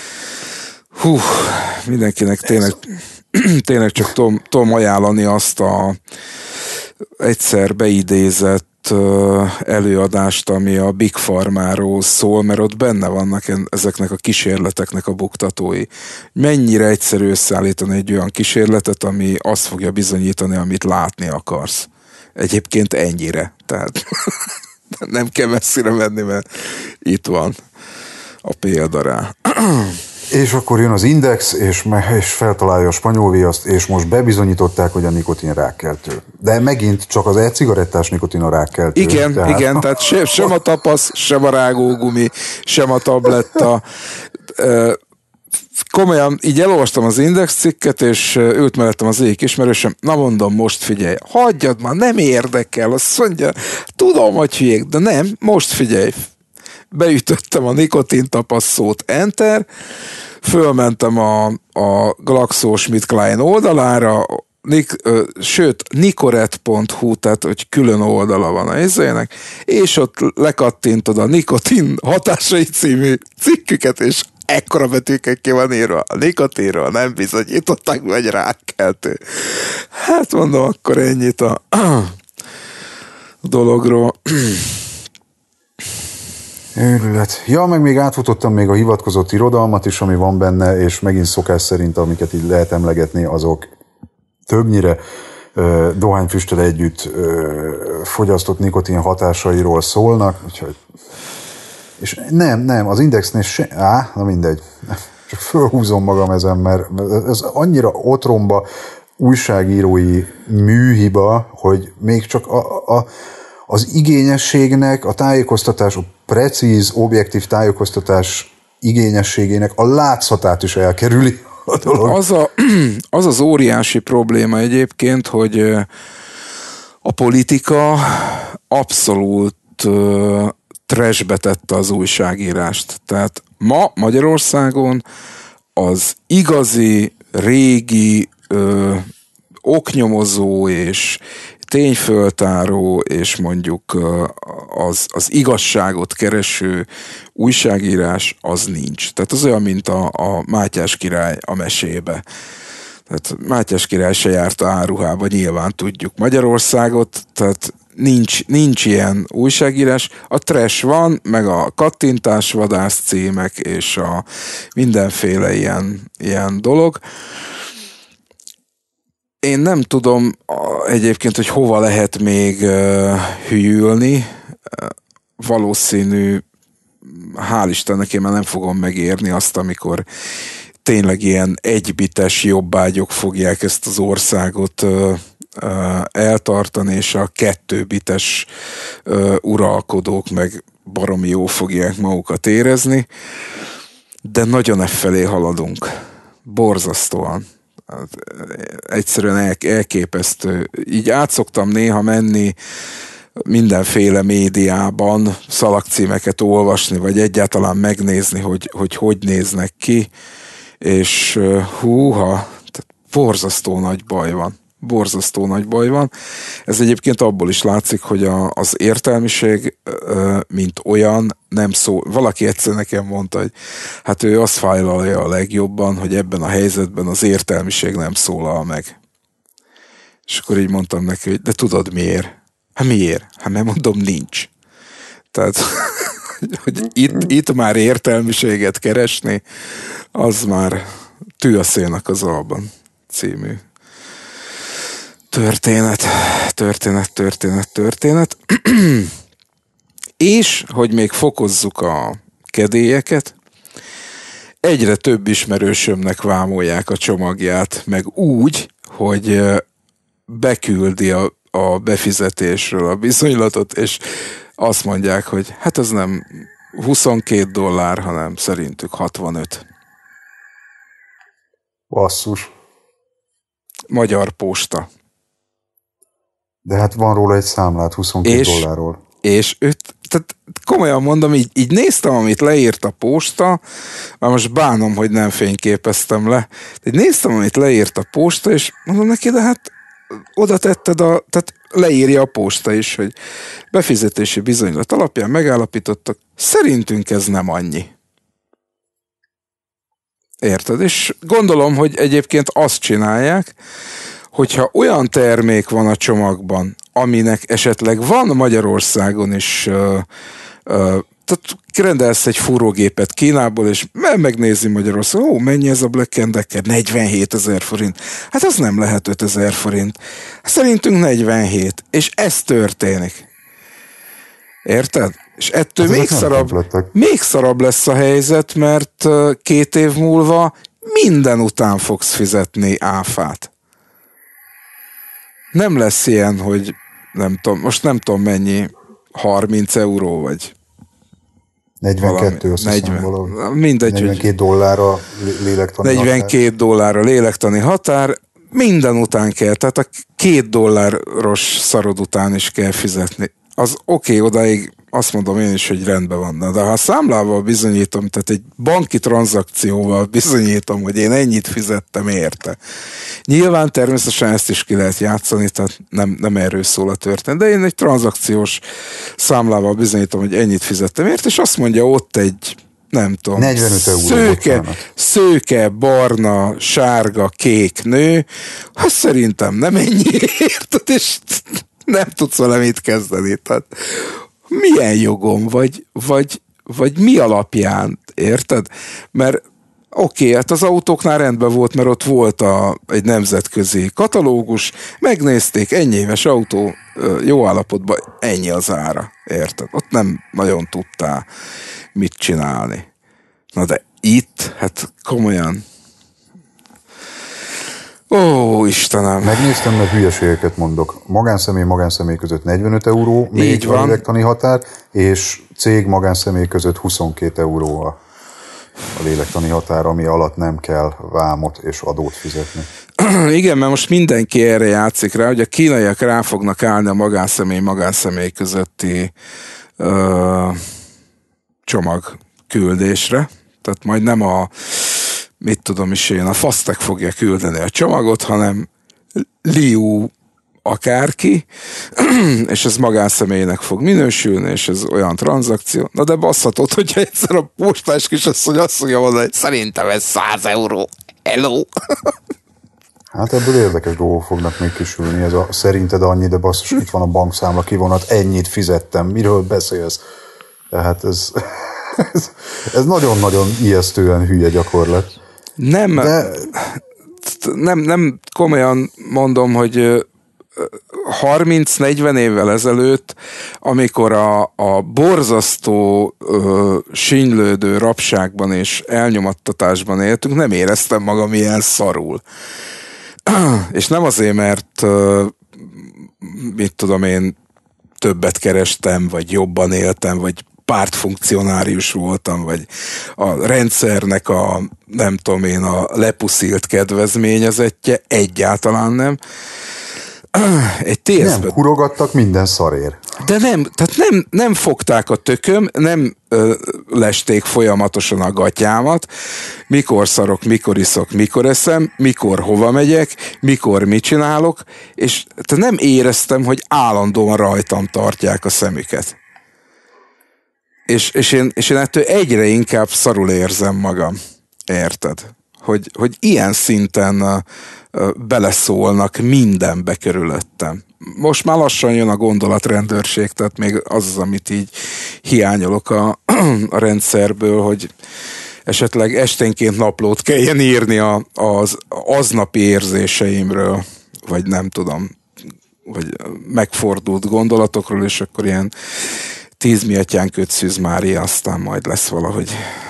Mindenkinek tényleg csak tudom ajánlani azt a egyszer beidézett előadást, ami a Big Pharmáról szól, mert ott benne vannak ezeknek a kísérleteknek a buktatói. Mennyire egyszerű összeállítani egy olyan kísérletet, ami azt fogja bizonyítani, amit látni akarsz. Egyébként ennyire. Tehát nem kell messzire menni, mert itt van a példa rá. És akkor jön az Index, és feltalálja a spanyol viaszt, és most bebizonyították, hogy a nikotin rákkeltő. De megint csak az e-cigarettás nikotin a rákkeltő. Igen, tehát sem a tapasz, sem a rágógumi, sem a tabletta. komolyan így elolvastam az Index cikket, és ült mellettem az egyik ismerősöm, na mondom, most figyelj, hagyjad már, nem érdekel, azt mondja, tudom, hogy hülyék, de nem, most figyelj. Beütöttem a nikotintapasszót, enter, fölmentem a GlaxoSmithKline oldalára, sőt, nicoret.hu, tehát hogy külön oldala van a izének, és ott lekattintod a nikotin hatásai című cikküket, és ekkora betűkkel ki van írva. A nikotinról nem bizonyították, vagy rákkeltő. Hát mondom, akkor ennyit a dologról. Őrület. Ja, meg még átfutottam még a hivatkozott irodalmat is, ami van benne, és megint szokás szerint, amiket így lehet emlegetni, azok többnyire dohányfüsttel együtt fogyasztott nikotin hatásairól szólnak, úgyhogy és nem, az Indexnél na mindegy, csak fölhúzom magam ezen, mert ez annyira otromba újságírói műhiba, hogy még csak az igényességnek, a tájékoztatás, a precíz, objektív tájékoztatás igényességének a látszatát is elkerüli a dolog. Az az óriási probléma egyébként, hogy a politika abszolút trashbe tette az újságírást. Tehát ma Magyarországon az igazi, régi, oknyomozó és tényföltáró és mondjuk az igazságot kereső újságírás az nincs. Tehát az olyan, mint a Mátyás király a mesébe. Tehát Mátyás király se járt áruhába, nyilván tudjuk Magyarországot, tehát nincs ilyen újságírás. A trash van, meg a kattintásvadász címek, és a mindenféle ilyen dolog. Én nem tudom egyébként, hogy hova lehet még hülyülni. Valószínű, hál' Istennek én már nem fogom megérni azt, amikor tényleg ilyen egybites jobbágyok fogják ezt az országot eltartani, és a kettőbites uralkodók meg baromi jó fogják magukat érezni, de nagyon effelé haladunk. Borzasztóan. Egyszerűen elképesztő. Így átszoktam néha menni mindenféle médiában szalagcímeket olvasni, vagy egyáltalán megnézni, hogy néznek ki, és húha, borzasztó nagy baj van. Borzasztó nagy baj van. Ez egyébként abból is látszik, hogy az értelmiség, mint olyan, nem szól. Valaki egyszer nekem mondta, hogy hát ő azt fájlalja a legjobban, hogy ebben a helyzetben az értelmiség nem szólal meg. És akkor így mondtam neki, hogy de tudod miért? Hát miért? Hát mert mondom, nincs. Tehát, hogy itt már értelmiséget keresni, az már Tű a szélnek az alban című történet. És, hogy még fokozzuk a kedélyeket, egyre több ismerősömnek vámolják a csomagját, meg úgy, hogy beküldi a befizetésről a bizonylatot, és azt mondják, hogy hát ez nem $22, hanem szerintük 65. Basszus. Magyar posta. De hát van róla egy számlát $22. És tehát komolyan mondom, így néztem, amit leírt a posta, már most bánom, hogy nem fényképeztem le, de néztem, amit leírt a posta, és mondom neki, de hát oda tetted tehát leírja a posta is, hogy befizetési bizonylat alapján megállapítottak, szerintünk ez nem annyi. Érted? És gondolom, hogy egyébként azt csinálják, hogyha olyan termék van a csomagban, aminek esetleg van Magyarországon is, tehát rendelsz egy fúrógépet Kínából, és megnézi Magyarországon, mennyi ez a Black & Decker? 47 000 forint. Hát az nem lehet 5 000 forint. Szerintünk 47. És ez történik. Érted? És ettől még szarabb lesz a helyzet, mert 2 év múlva minden után fogsz fizetni áfát. Nem lesz ilyen, hogy nem tudom, most nem tudom mennyi, 30 euró vagy. 42, azt hiszem valahogy. Mindegy, 42 dollárra lélektani 42 dollárra lélektani határ, minden után kell, tehát a $2 szarod után is kell fizetni. Az oké, odáig azt mondom én is, hogy rendben van. De ha a számlával bizonyítom, tehát egy banki tranzakcióval bizonyítom, hogy én ennyit fizettem érte. Nyilván természetesen ezt is ki lehet játszani, tehát nem erről szól a történet, de én egy tranzakciós számlával bizonyítom, hogy ennyit fizettem érte, és azt mondja ott egy, nem tudom, 45 euró, szőke, barna, sárga, kék nő, hát szerintem nem ennyi érted, és nem tudsz vele mit kezdeni. Tehát milyen jogom, vagy mi alapján, érted? Mert oké, hát az autóknál rendben volt, mert ott volt egy nemzetközi katalógus, megnézték, ennyi éves autó, jó állapotban, ennyi az ára, érted? Ott nem nagyon tudtál mit csinálni. Na de itt, hát komolyan. Ó, Istenem. Megnéztem, mert hülyeségeket mondok. Magánszemély között 45 euró, még a lélektani határ, és cég magánszemély között 22 euró a lélektani határ, ami alatt nem kell vámot és adót fizetni. Igen, mert most mindenki erre játszik rá, hogy a kínaiak rá fognak állni a magánszemély közötti csomag küldésre. Tehát majd nem mit tudom is én, a Fasztek fogja küldeni a csomagot, hanem Liu akárki, és ez magánszemélynek fog minősülni, és ez olyan tranzakció. Na de basszhatod, hogyha egyszer a postás kisasszony azt fogja mondani, hogy szerintem ez 100 euró. Hello! Hát ebből érdekes dolgok fognak még kisülni. Ez szerinted annyi, de basszus, itt van a bankszámla kivonat, ennyit fizettem. Miről beszélsz? Tehát ez nagyon-nagyon ijesztően hülye gyakorlat. Nem komolyan mondom, hogy 30-40 évvel ezelőtt, amikor a borzasztó sínylődő rabságban és elnyomattatásban éltünk, nem éreztem magam ilyen szarul. És nem azért, mert mit tudom én, többet kerestem, vagy jobban éltem, vagy pártfunkcionárius voltam, vagy a rendszernek nem tudom én, a lepuszilt kedvezményezettje, egyáltalán nem. Nem kurogattak minden szarér. De nem fogták a tököm, nem lesték folyamatosan a gatyámat, mikor szarok, mikor iszok, mikor eszem, mikor hova megyek, mikor mit csinálok, és nem éreztem, hogy állandóan rajtam tartják a szemüket. És én ettől egyre inkább szarul érzem magam. Érted? Hogy ilyen szinten beleszólnak mindenbe körülöttem. Most már lassan jön a gondolatrendőrség, tehát még az, amit így hiányolok a rendszerből, hogy esetleg esténként naplót kelljen írni az aznapi érzéseimről, vagy nem tudom, vagy megfordult gondolatokról, és akkor ilyen 10 mi atyán Szűz Mária, aztán majd lesz valahogy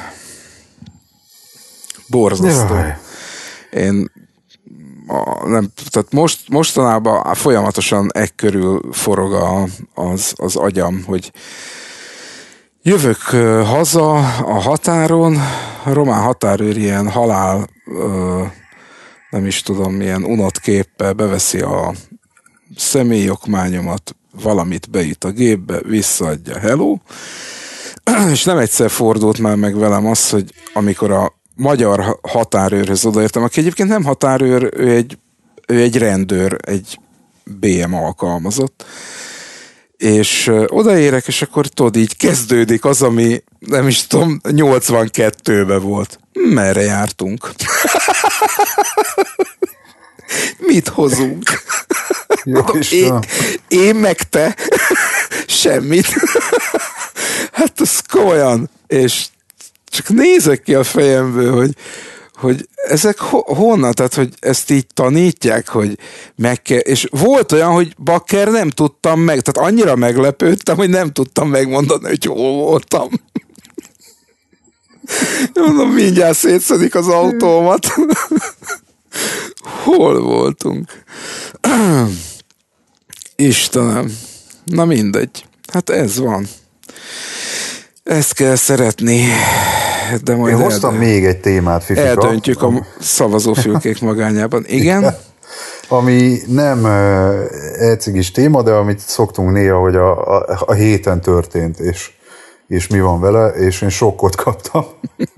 borzasztó. Én tehát mostanában folyamatosan körül forog az agyam, hogy jövök haza a határon, a román határőr ilyen halál, nem is tudom, milyen unott képpel beveszi a személyokmányomat, valamit beüt a gépbe, visszaadja, hello, és nem egyszer fordult már meg velem az, hogy amikor a magyar határőrhöz odaértem, aki egyébként nem határőr, ő egy rendőr, egy BM alkalmazott, és odaérek, és akkor tudod, így kezdődik az, ami nem is tudom, 82-ben volt. Merre jártunk? Mit hozunk? Én meg te? Semmit. Hát ez komolyan. És csak nézek ki a fejemből, hogy ezek honnan, tehát hogy ezt így tanítják, hogy meg kell, és volt olyan, hogy bakker nem tudtam meg, tehát annyira meglepődtem, hogy nem tudtam megmondani, hogy hol voltam. Mondom, mindjárt szétszedik az autómat. Hol voltunk? Istenem. Na mindegy. Hát ez van. Ezt kell szeretni, de majd én hoztam még egy témát, Fifika. Eldöntjük a szavazófülkék magányában. Igen? Ami nem elcigis téma, de amit szoktunk néha, hogy a héten történt, és mi van vele, és én sokkot kaptam.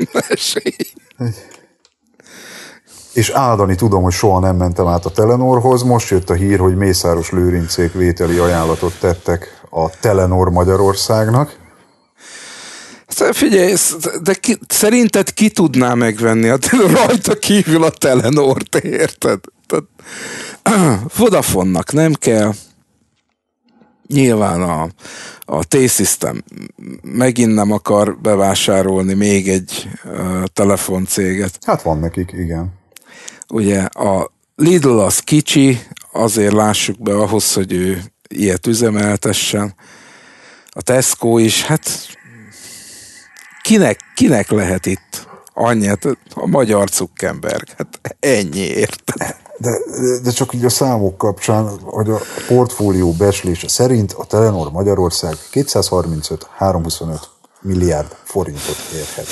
És áldani tudom, hogy soha nem mentem át a Telenorhoz. Most jött a hír, hogy Mészáros Lőrincék vételi ajánlatot tettek a Telenor Magyarországnak. Figyelj, de szerinted ki tudná megvenni rajta kívül a Telenort, érted? Vodafonnak nem kell. Nyilván a T-System megint nem akar bevásárolni még egy telefoncéget. Hát van nekik, igen. Ugye a Lidl az kicsi, azért lássuk be ahhoz, hogy ő ilyet üzemeltessen. A Tesco is, hát kinek lehet itt annyit? A magyar Zuckerberg. Hát ennyi, érted? De csak így a számok kapcsán, hogy a portfólió becslése szerint a Telenor Magyarország 235-325 milliárd forintot érhet.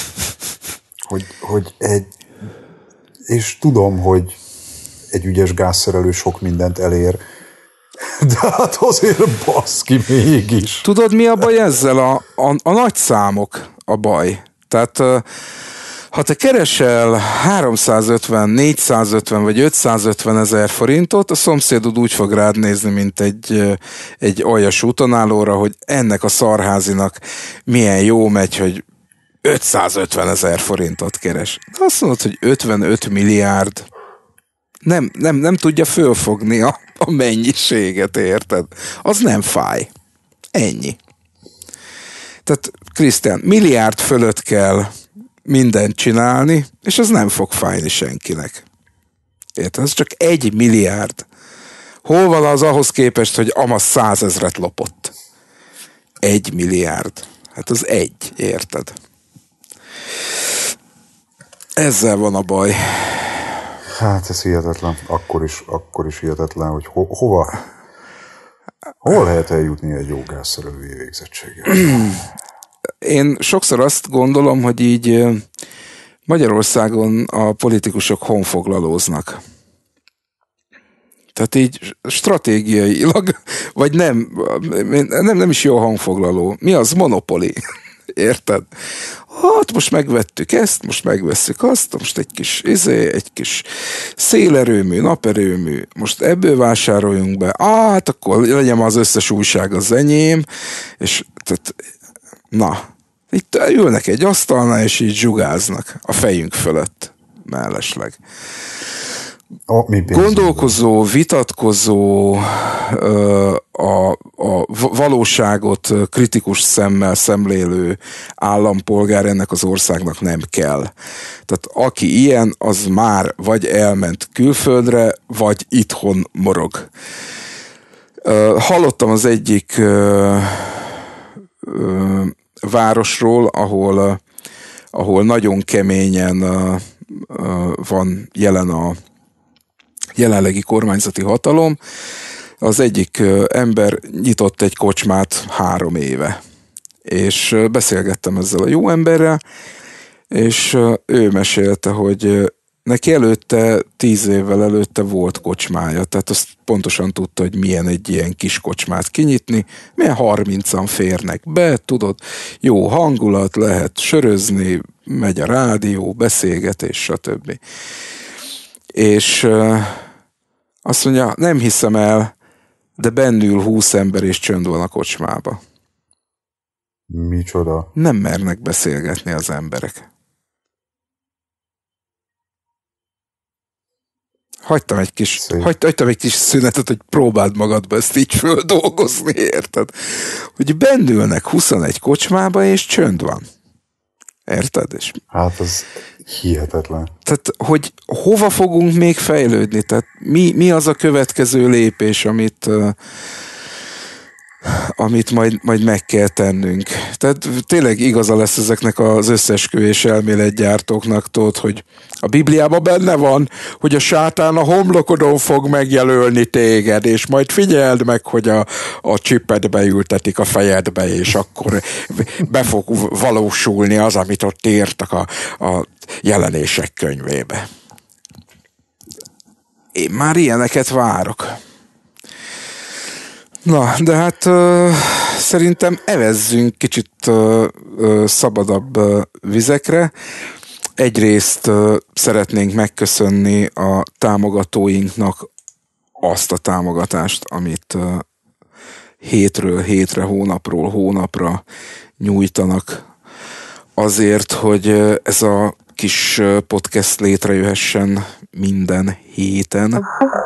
És tudom, hogy egy ügyes gázszerelő sok mindent elér, de hát azért baszki mégis. Tudod, mi a baj ezzel? A nagy számok a baj. Tehát ha te keresel 350, 450 vagy 550 ezer forintot, a szomszédod úgy fog rád nézni, mint egy aljas útonállóra, hogy ennek a szarházinak milyen jó megy, hogy 550 ezer forintot keres. De azt mondod, hogy 55 milliárd nem tudja fölfogni a mennyiséget, érted? Az nem fáj. Ennyi. Tehát, Krisztián, milliárd fölött kell mindent csinálni, és az nem fog fájni senkinek. Érted? Ez csak 1 milliárd. Hol van az ahhoz képest, hogy Amaz 100 000 lopott? 1 milliárd. Hát az egy, érted? Ezzel van a baj. Hát ez hihetetlen. Akkor is hihetetlen, hogy hol lehet eljutni egy jó gázszerelői végzettséggel? Én sokszor azt gondolom, hogy így Magyarországon a politikusok honfoglalóznak. Tehát így stratégiailag, vagy nem is jó honfoglaló. Mi az? Monopoli. Érted? Hát most megvettük ezt, most megvesszük azt, most egy kis szélerőmű, naperőmű, most ebből vásároljunk be, hát akkor legyen az összes újság az enyém, és tehát, na, itt ülnek egy asztalnál, és így zsugáznak a fejünk fölött mellesleg. Gondolkozó, vitatkozó, a valóságot kritikus szemmel szemlélő állampolgár ennek az országnak nem kell. Tehát aki ilyen, az már vagy elment külföldre, vagy itthon morog. Hallottam az egyik városról, ahol nagyon keményen van jelen a jelenlegi kormányzati hatalom. Az egyik ember nyitott egy kocsmát 3 éve. És beszélgettem ezzel a jó emberrel, és ő mesélte, hogy neki előtte, 10 évvel előtte volt kocsmája, tehát azt pontosan tudta, hogy milyen egy ilyen kis kocsmát kinyitni, milyen 30-an férnek be, tudod, jó hangulat, lehet sörözni, megy a rádió, beszélgetés, stb. És azt mondja, nem hiszem el, de bennül 20 ember és csönd van a kocsmába. Micsoda? Nem mernek beszélgetni az emberek. Hagytam egy kis szünetet, hogy próbáld magadba ezt így földolgozni, érted? Hogy bennülnek 21 kocsmába, és csönd van. Érted? És hát az hihetetlen. Tehát, hogy hova fogunk még fejlődni? Tehát mi az a következő lépés, amit amit majd meg kell tennünk. Tehát tényleg igaza lesz ezeknek az összesküvés elméletgyártóknak, tudod, hogy a Bibliában benne van, hogy a sátán a homlokodon fog megjelölni téged, és majd figyeld meg, hogy a csipet beültetik a fejedbe, és akkor be fog valósulni az, amit ott írtak a jelenések könyvébe. Én már ilyeneket várok. Na, de hát szerintem evezzünk kicsit szabadabb vizekre. Egyrészt szeretnénk megköszönni a támogatóinknak azt a támogatást, amit hétről hétre, hónapról hónapra nyújtanak azért, hogy ez a kis podcast létrejöhessen minden héten.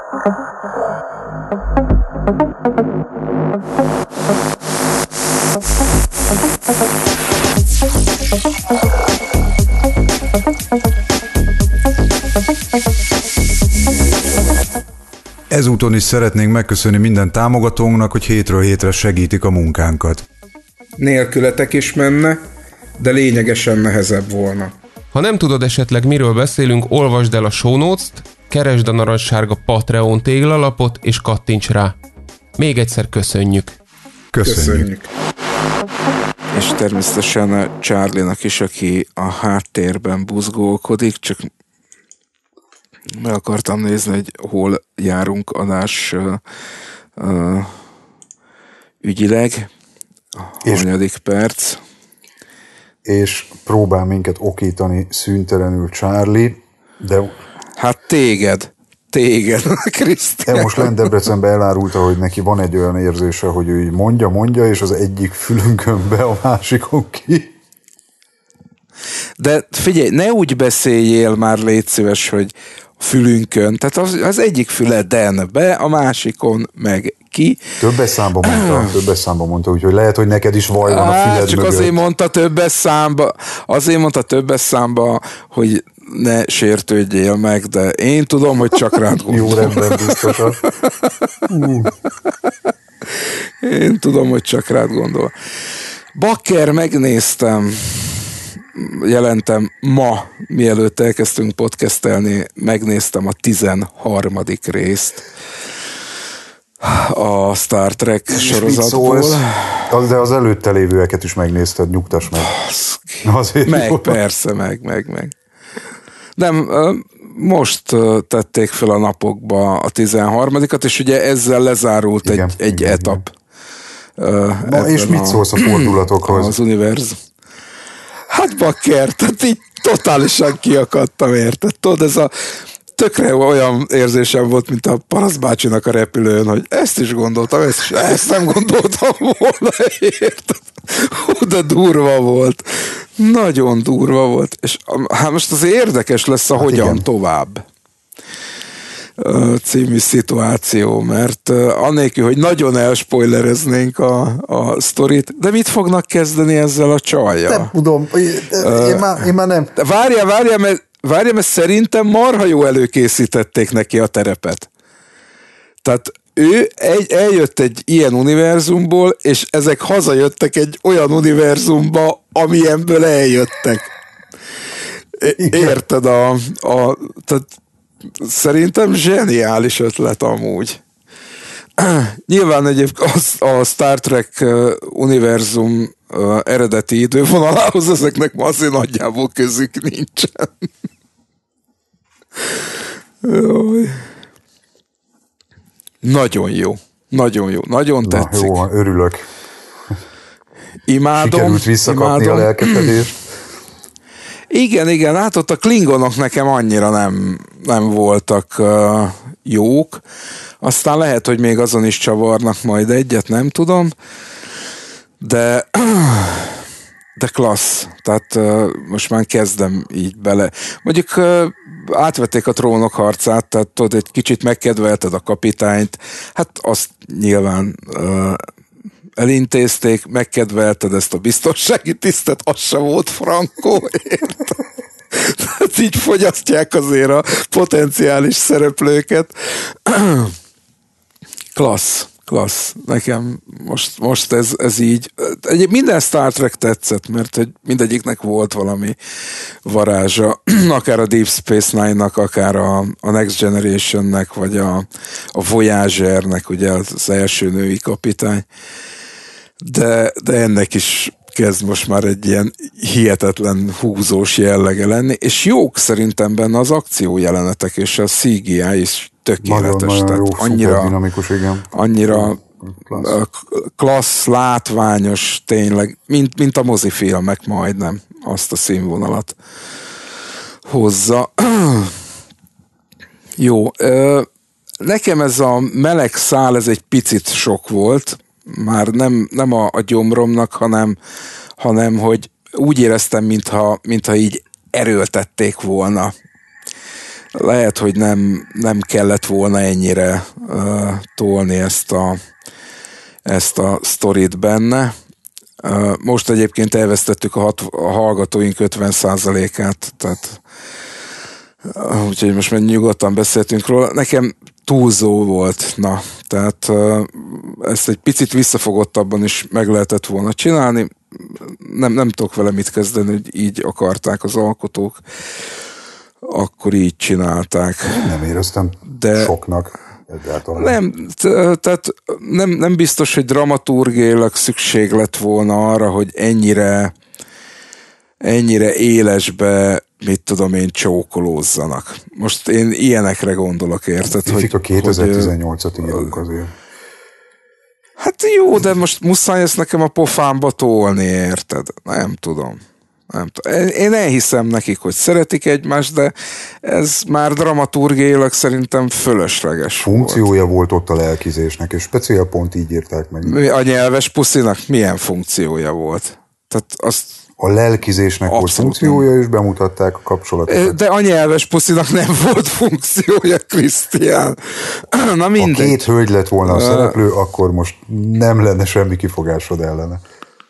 Ezúton is szeretnénk megköszönni minden támogatónknak, hogy hétről hétre segítik a munkánkat. Nélkületek is menne, de lényegesen nehezebb volna. Ha nem tudod esetleg miről beszélünk, olvasd el a show notes-t, keresd a narancssárga Patreon téglalapot és kattints rá. Még egyszer köszönjük. Köszönjük. És természetesen Charlie-nak is, aki a háttérben buzgolkodik, csak meg akartam nézni, hogy hol járunk adás ügyileg. A hanyadik perc. És próbál minket okítani szüntelenül Charlie, de... Hát téged, Krisztián. De most lent Debrecenben elárulta, hogy neki van egy olyan érzése, hogy ő így mondja, és az egyik fülünkön be, a másikon ki. De figyelj, ne úgy beszéljél már, légy szíves, hogy a fülünkön. Tehát az egyik füleden be, a másikon meg ki. Többes számban mondta, úgyhogy lehet, hogy neked is vaj van a füled csak mögött. azért mondta többes számba, hogy ne sértődjél meg, de én tudom, hogy csak rád gondol. Jó, rendben, biztosan. Én tudom, hogy csak rád gondol. Bakker, megnéztem, jelentem ma, mielőtt elkezdtünk podcastelni, megnéztem a 13. részt a Star Trek sorozatból. De az előtte lévőeket is megnézted, nyugtass meg. Persze, meg. Nem, most tették fel a napokba a 13-at, és ugye ezzel lezárult egy etap. Na, és mit szólsz a fordulatokhoz? Az univerzum. Hát bakker, tehát így totálisan kiakadtam, érted? Tudod, ez a tökre olyan érzésem volt, mint a parasztbácsinak a repülőn, hogy ezt is gondoltam, ezt nem gondoltam volna, érted? De durva volt. Nagyon durva volt. És hát most azért érdekes lesz a hát hogyan igen. Tovább című szituáció, mert annélkül, hogy nagyon elspoilereznénk a sztorit, de mit fognak kezdeni ezzel a csajjal? Nem tudom, én már nem. Várja, mert szerintem marha jó előkészítették neki a terepet. Tehát ő eljött egy ilyen univerzumból, és ezek hazajöttek egy olyan univerzumba, amilyenből eljöttek. Érted? Tehát szerintem zseniális ötlet amúgy. Nyilván egyébként a Star Trek univerzum eredeti idővonalához ezeknek ma azért nagyjából közük nincsen. Nagyon jó. Nagyon tetszik. Jó, örülök. Imádom. Sikerült visszakapni a lelkesedést. Igen, hát ott a klingonok nekem annyira nem voltak jók. Aztán lehet, hogy még azon is csavarnak majd egyet, nem tudom. De klassz. Tehát most már kezdem így bele. Mondjuk átvették a Trónok harcát, tehát tudod, egy kicsit megkedvelted a kapitányt. Hát azt nyilván elintézték, megkedvelted ezt a biztonsági tisztet, az se volt frankó, érted? Tehát így fogyasztják azért a potenciális szereplőket. Klassz. Klassz. Nekem most ez így. Minden Star Trek tetszett, mert hogy mindegyiknek volt valami varázsa. Akár a Deep Space Nine-nak, akár a Next Generation-nek, vagy a Voyager-nek, ugye az első női kapitány. De ennek is kezd most már egy ilyen hihetetlen húzós jellege lenni, és jók szerintem benne az akciójelenetek, és a CGI is tökéletes. Nagyon tehát jó, annyira dinamikus, igen. Annyira klassz, látványos tényleg, mint a mozifilmek majdnem azt a színvonalat hozza. Jó, nekem ez a meleg szál, ez egy picit sok volt, már nem a gyomromnak, hanem hogy úgy éreztem, mintha így erőltették volna. Lehet, hogy nem kellett volna ennyire tolni ezt a sztorit benne. Most egyébként elvesztettük a hallgatóink 50%-át, tehát úgyhogy most már nyugodtan beszéltünk róla. Nekem túlzó volt, tehát ezt egy picit visszafogottabban is meg lehetett volna csinálni. Nem tudok vele mit kezdeni, hogy így akarták az alkotók. Akkor így csinálták. Nem éreztem soknak egyáltalán. Tehát nem biztos, hogy dramaturgiailag szükség lett volna arra, hogy ennyire élesbe, mit tudom én, csókolózzanak. Most én ilyenekre gondolok, érted? A 2018-at írunk azért. Hát jó, de most muszáj ezt nekem a pofámba tolni, érted? Nem tudom. Én elhiszem nekik, hogy szeretik egymást, de ez már dramaturgiailag szerintem fölösleges funkciója volt ott a lelkizésnek, és speciál pont így írták meg. A nyelves puszinak milyen funkciója volt? Tehát azt a lelkizésnek volt funkciója, és bemutatták a kapcsolatot. De a nyelves puszinak nem volt funkciója, Krisztián. Na mindegy. Ha két hölgy lett volna a szereplő, akkor most nem lenne semmi kifogásod ellene.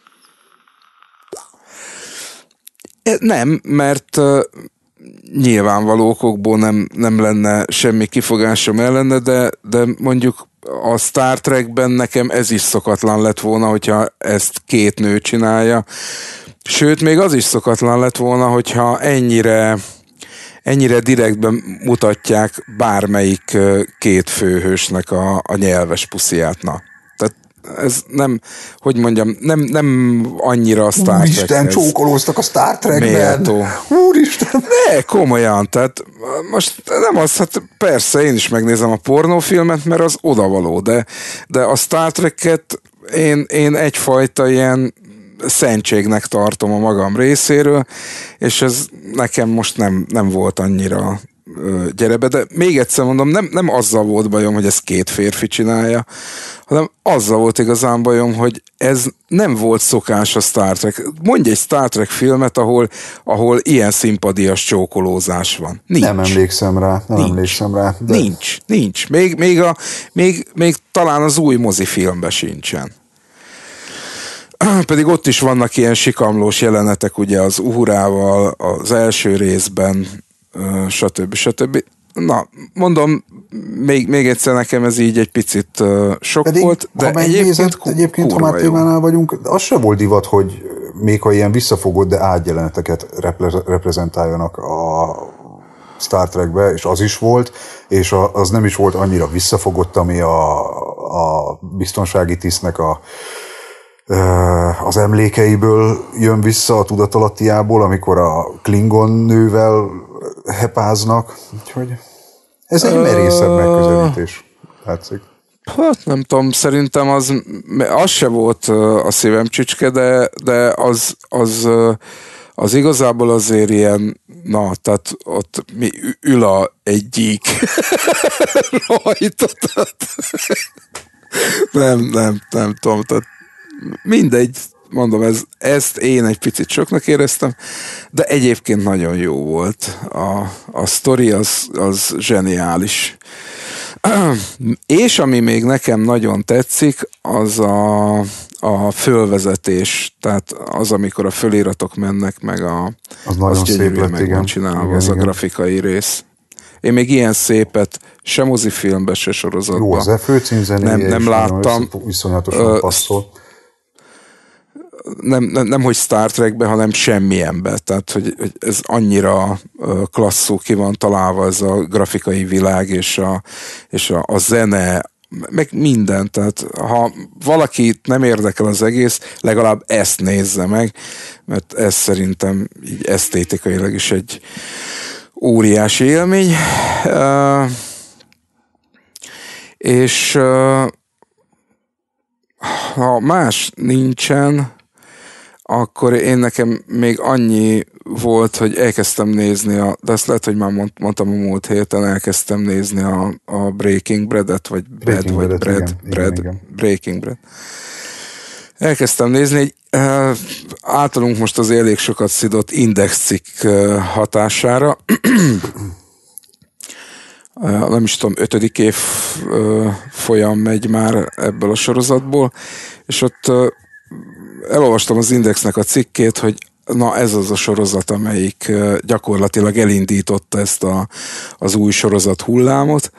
Nem, mert nyilvánvaló okokból nem lenne semmi kifogásom ellene, de mondjuk a Star Trekben nekem ez is szokatlan lett volna, hogyha ezt két nő csinálja. Sőt, még az is szokatlan lett volna, hogyha ennyire direktben mutatják bármelyik két főhősnek a nyelves pusziját. Tehát ez nem, hogy mondjam, nem annyira a Star Trek. Úristen, csókolóztak a Star Trekben. Méltó. Úristen. Ne, komolyan, tehát most nem az, hát persze én is megnézem a pornófilmet, mert az odavaló, de a Star Trek-et én egyfajta ilyen szentségnek tartom a magam részéről, és ez nekem most nem volt annyira gyerebe, de még egyszer mondom, nem azzal volt bajom, hogy ez két férfi csinálja, hanem azzal volt igazán bajom, hogy ez nem volt szokás a Star Trek. Mondj egy Star Trek filmet, ahol ilyen szimpadias csókolózás van. Nincs. Nem emlékszem rá. De... Nincs. Még talán az új mozifilmben sincsen. Pedig ott is vannak ilyen sikamlós jelenetek, ugye az Uhurával, az első részben, stb. Na, mondom, még egyszer nekem ez így egy picit sok pedig, volt, de egyébként ha már témánál vagyunk, az se volt divat, hogy még ha ilyen visszafogott, de ágyjeleneteket reprezentáljanak a Star Trekbe, és az is volt, és az nem is volt annyira visszafogott, ami a biztonsági tisztnek az emlékeiből jön vissza a tudatalattiából, amikor a Klingon nővel hepáznak. Úgyhogy ez egy merészebb megközelítés. Látszik. Hát nem tudom, szerintem az se volt a szívem csücske, de az igazából azért ilyen, tehát ott ül egy gyík rajta. Nem tudom, tehát mindegy, mondom, ezt én egy picit soknak éreztem, de egyébként nagyon jó volt. A sztori az zseniális. És ami még nekem nagyon tetszik, az a fölvezetés, tehát az, amikor a föliratok mennek, meg az nagyon szép lett, igen. Csinálva, igen, az igen. A grafikai rész. Én még ilyen szépet se mozifilmben, se sorozatban. Jó, az főcímzenéje nem láttam. Iszonyatosan passzol. Nem, hogy Star Trekben, hanem semmilyenben. Tehát, hogy ez annyira klasszul ki van találva ez a grafikai világ, és a zene, meg minden. Tehát, ha valakit nem érdekel az egész, legalább ezt nézze meg, mert ez szerintem így esztétikailag is egy óriási élmény. És ha más nincsen, akkor én nekem még annyi volt, hogy elkezdtem nézni, de azt lehet, hogy már mondtam a múlt héten, elkezdtem nézni a Breaking Bad-et, vagy Breaking Bad. Elkezdtem nézni egy általunk most az elég sokat szidott Index cikk hatására. Nem is tudom, 5. év folyam megy már ebből a sorozatból, és ott elolvastam az Indexnek a cikkét, hogy na ez az a sorozat, amelyik gyakorlatilag elindította ezt az új sorozat hullámot,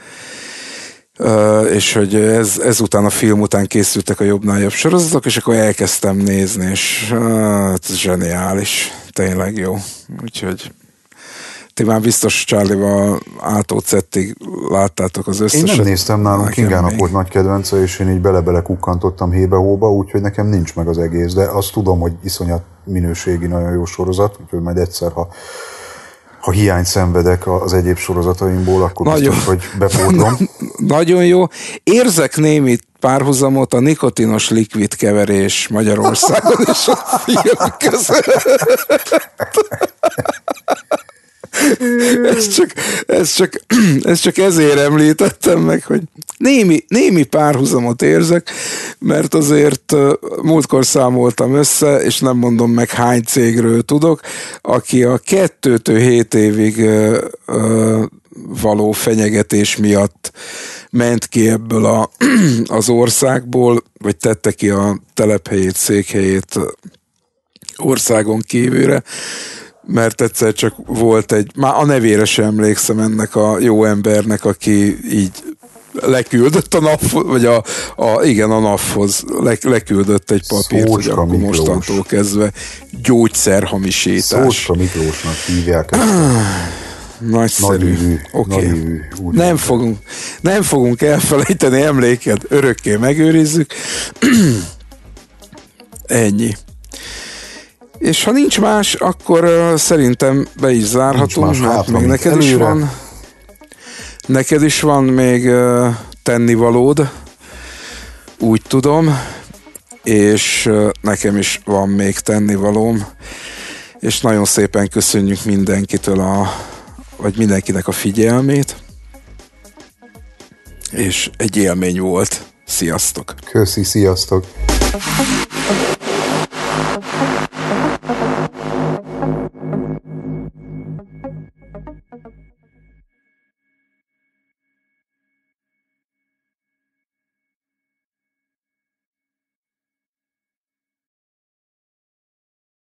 és hogy ezután a film után készültek a jobbnál jobb sorozatok, és akkor elkezdtem nézni, és ez zseniális, tényleg jó. Úgyhogy ti már biztos Charlie-val A-tól Z-ig láttátok az összeset. Én nem néztem, nálunk Kingának volt nagy kedvence, és én így bele-bele kukkantottam hébe-hóba, úgyhogy nekem nincs meg az egész, de azt tudom, hogy iszonyat minőségi, nagyon jó sorozat, úgyhogy majd egyszer, ha hiányt szenvedek az egyéb sorozataimból, akkor nagyon, biztos, hogy bepótlom. Nagyon jó. Érzek némi párhuzamot a nikotinos likvid keverés Magyarországon és a film között. Ezt csak ezért említettem meg, hogy némi párhuzamot érzek, mert azért múltkor számoltam össze, és nem mondom meg hány cégről tudok, aki a 2-7 évig való fenyegetés miatt ment ki ebből az országból, vagy tette ki a telephelyét, székhelyét országon kívülre, mert egyszer csak volt már a nevére sem emlékszem ennek a jó embernek, aki így leküldött a NAV, vagy a NAV-hoz leküldött egy papírt, hogy akkor mostantól kezdve gyógyszerhamisítás. Szócska Miklósnak hívják ezt. Nagyszerű. Oké. Nem fogunk elfelejteni emléket, örökké megőrizzük. Ennyi. És ha nincs más, akkor szerintem be is zárhatunk, mert még neked is van még tennivalód, úgy tudom, és nekem is van még tennivalóm, és nagyon szépen köszönjük mindenkitől vagy mindenkinek a figyelmét, és egy élmény volt. Sziasztok! Köszi, sziasztok!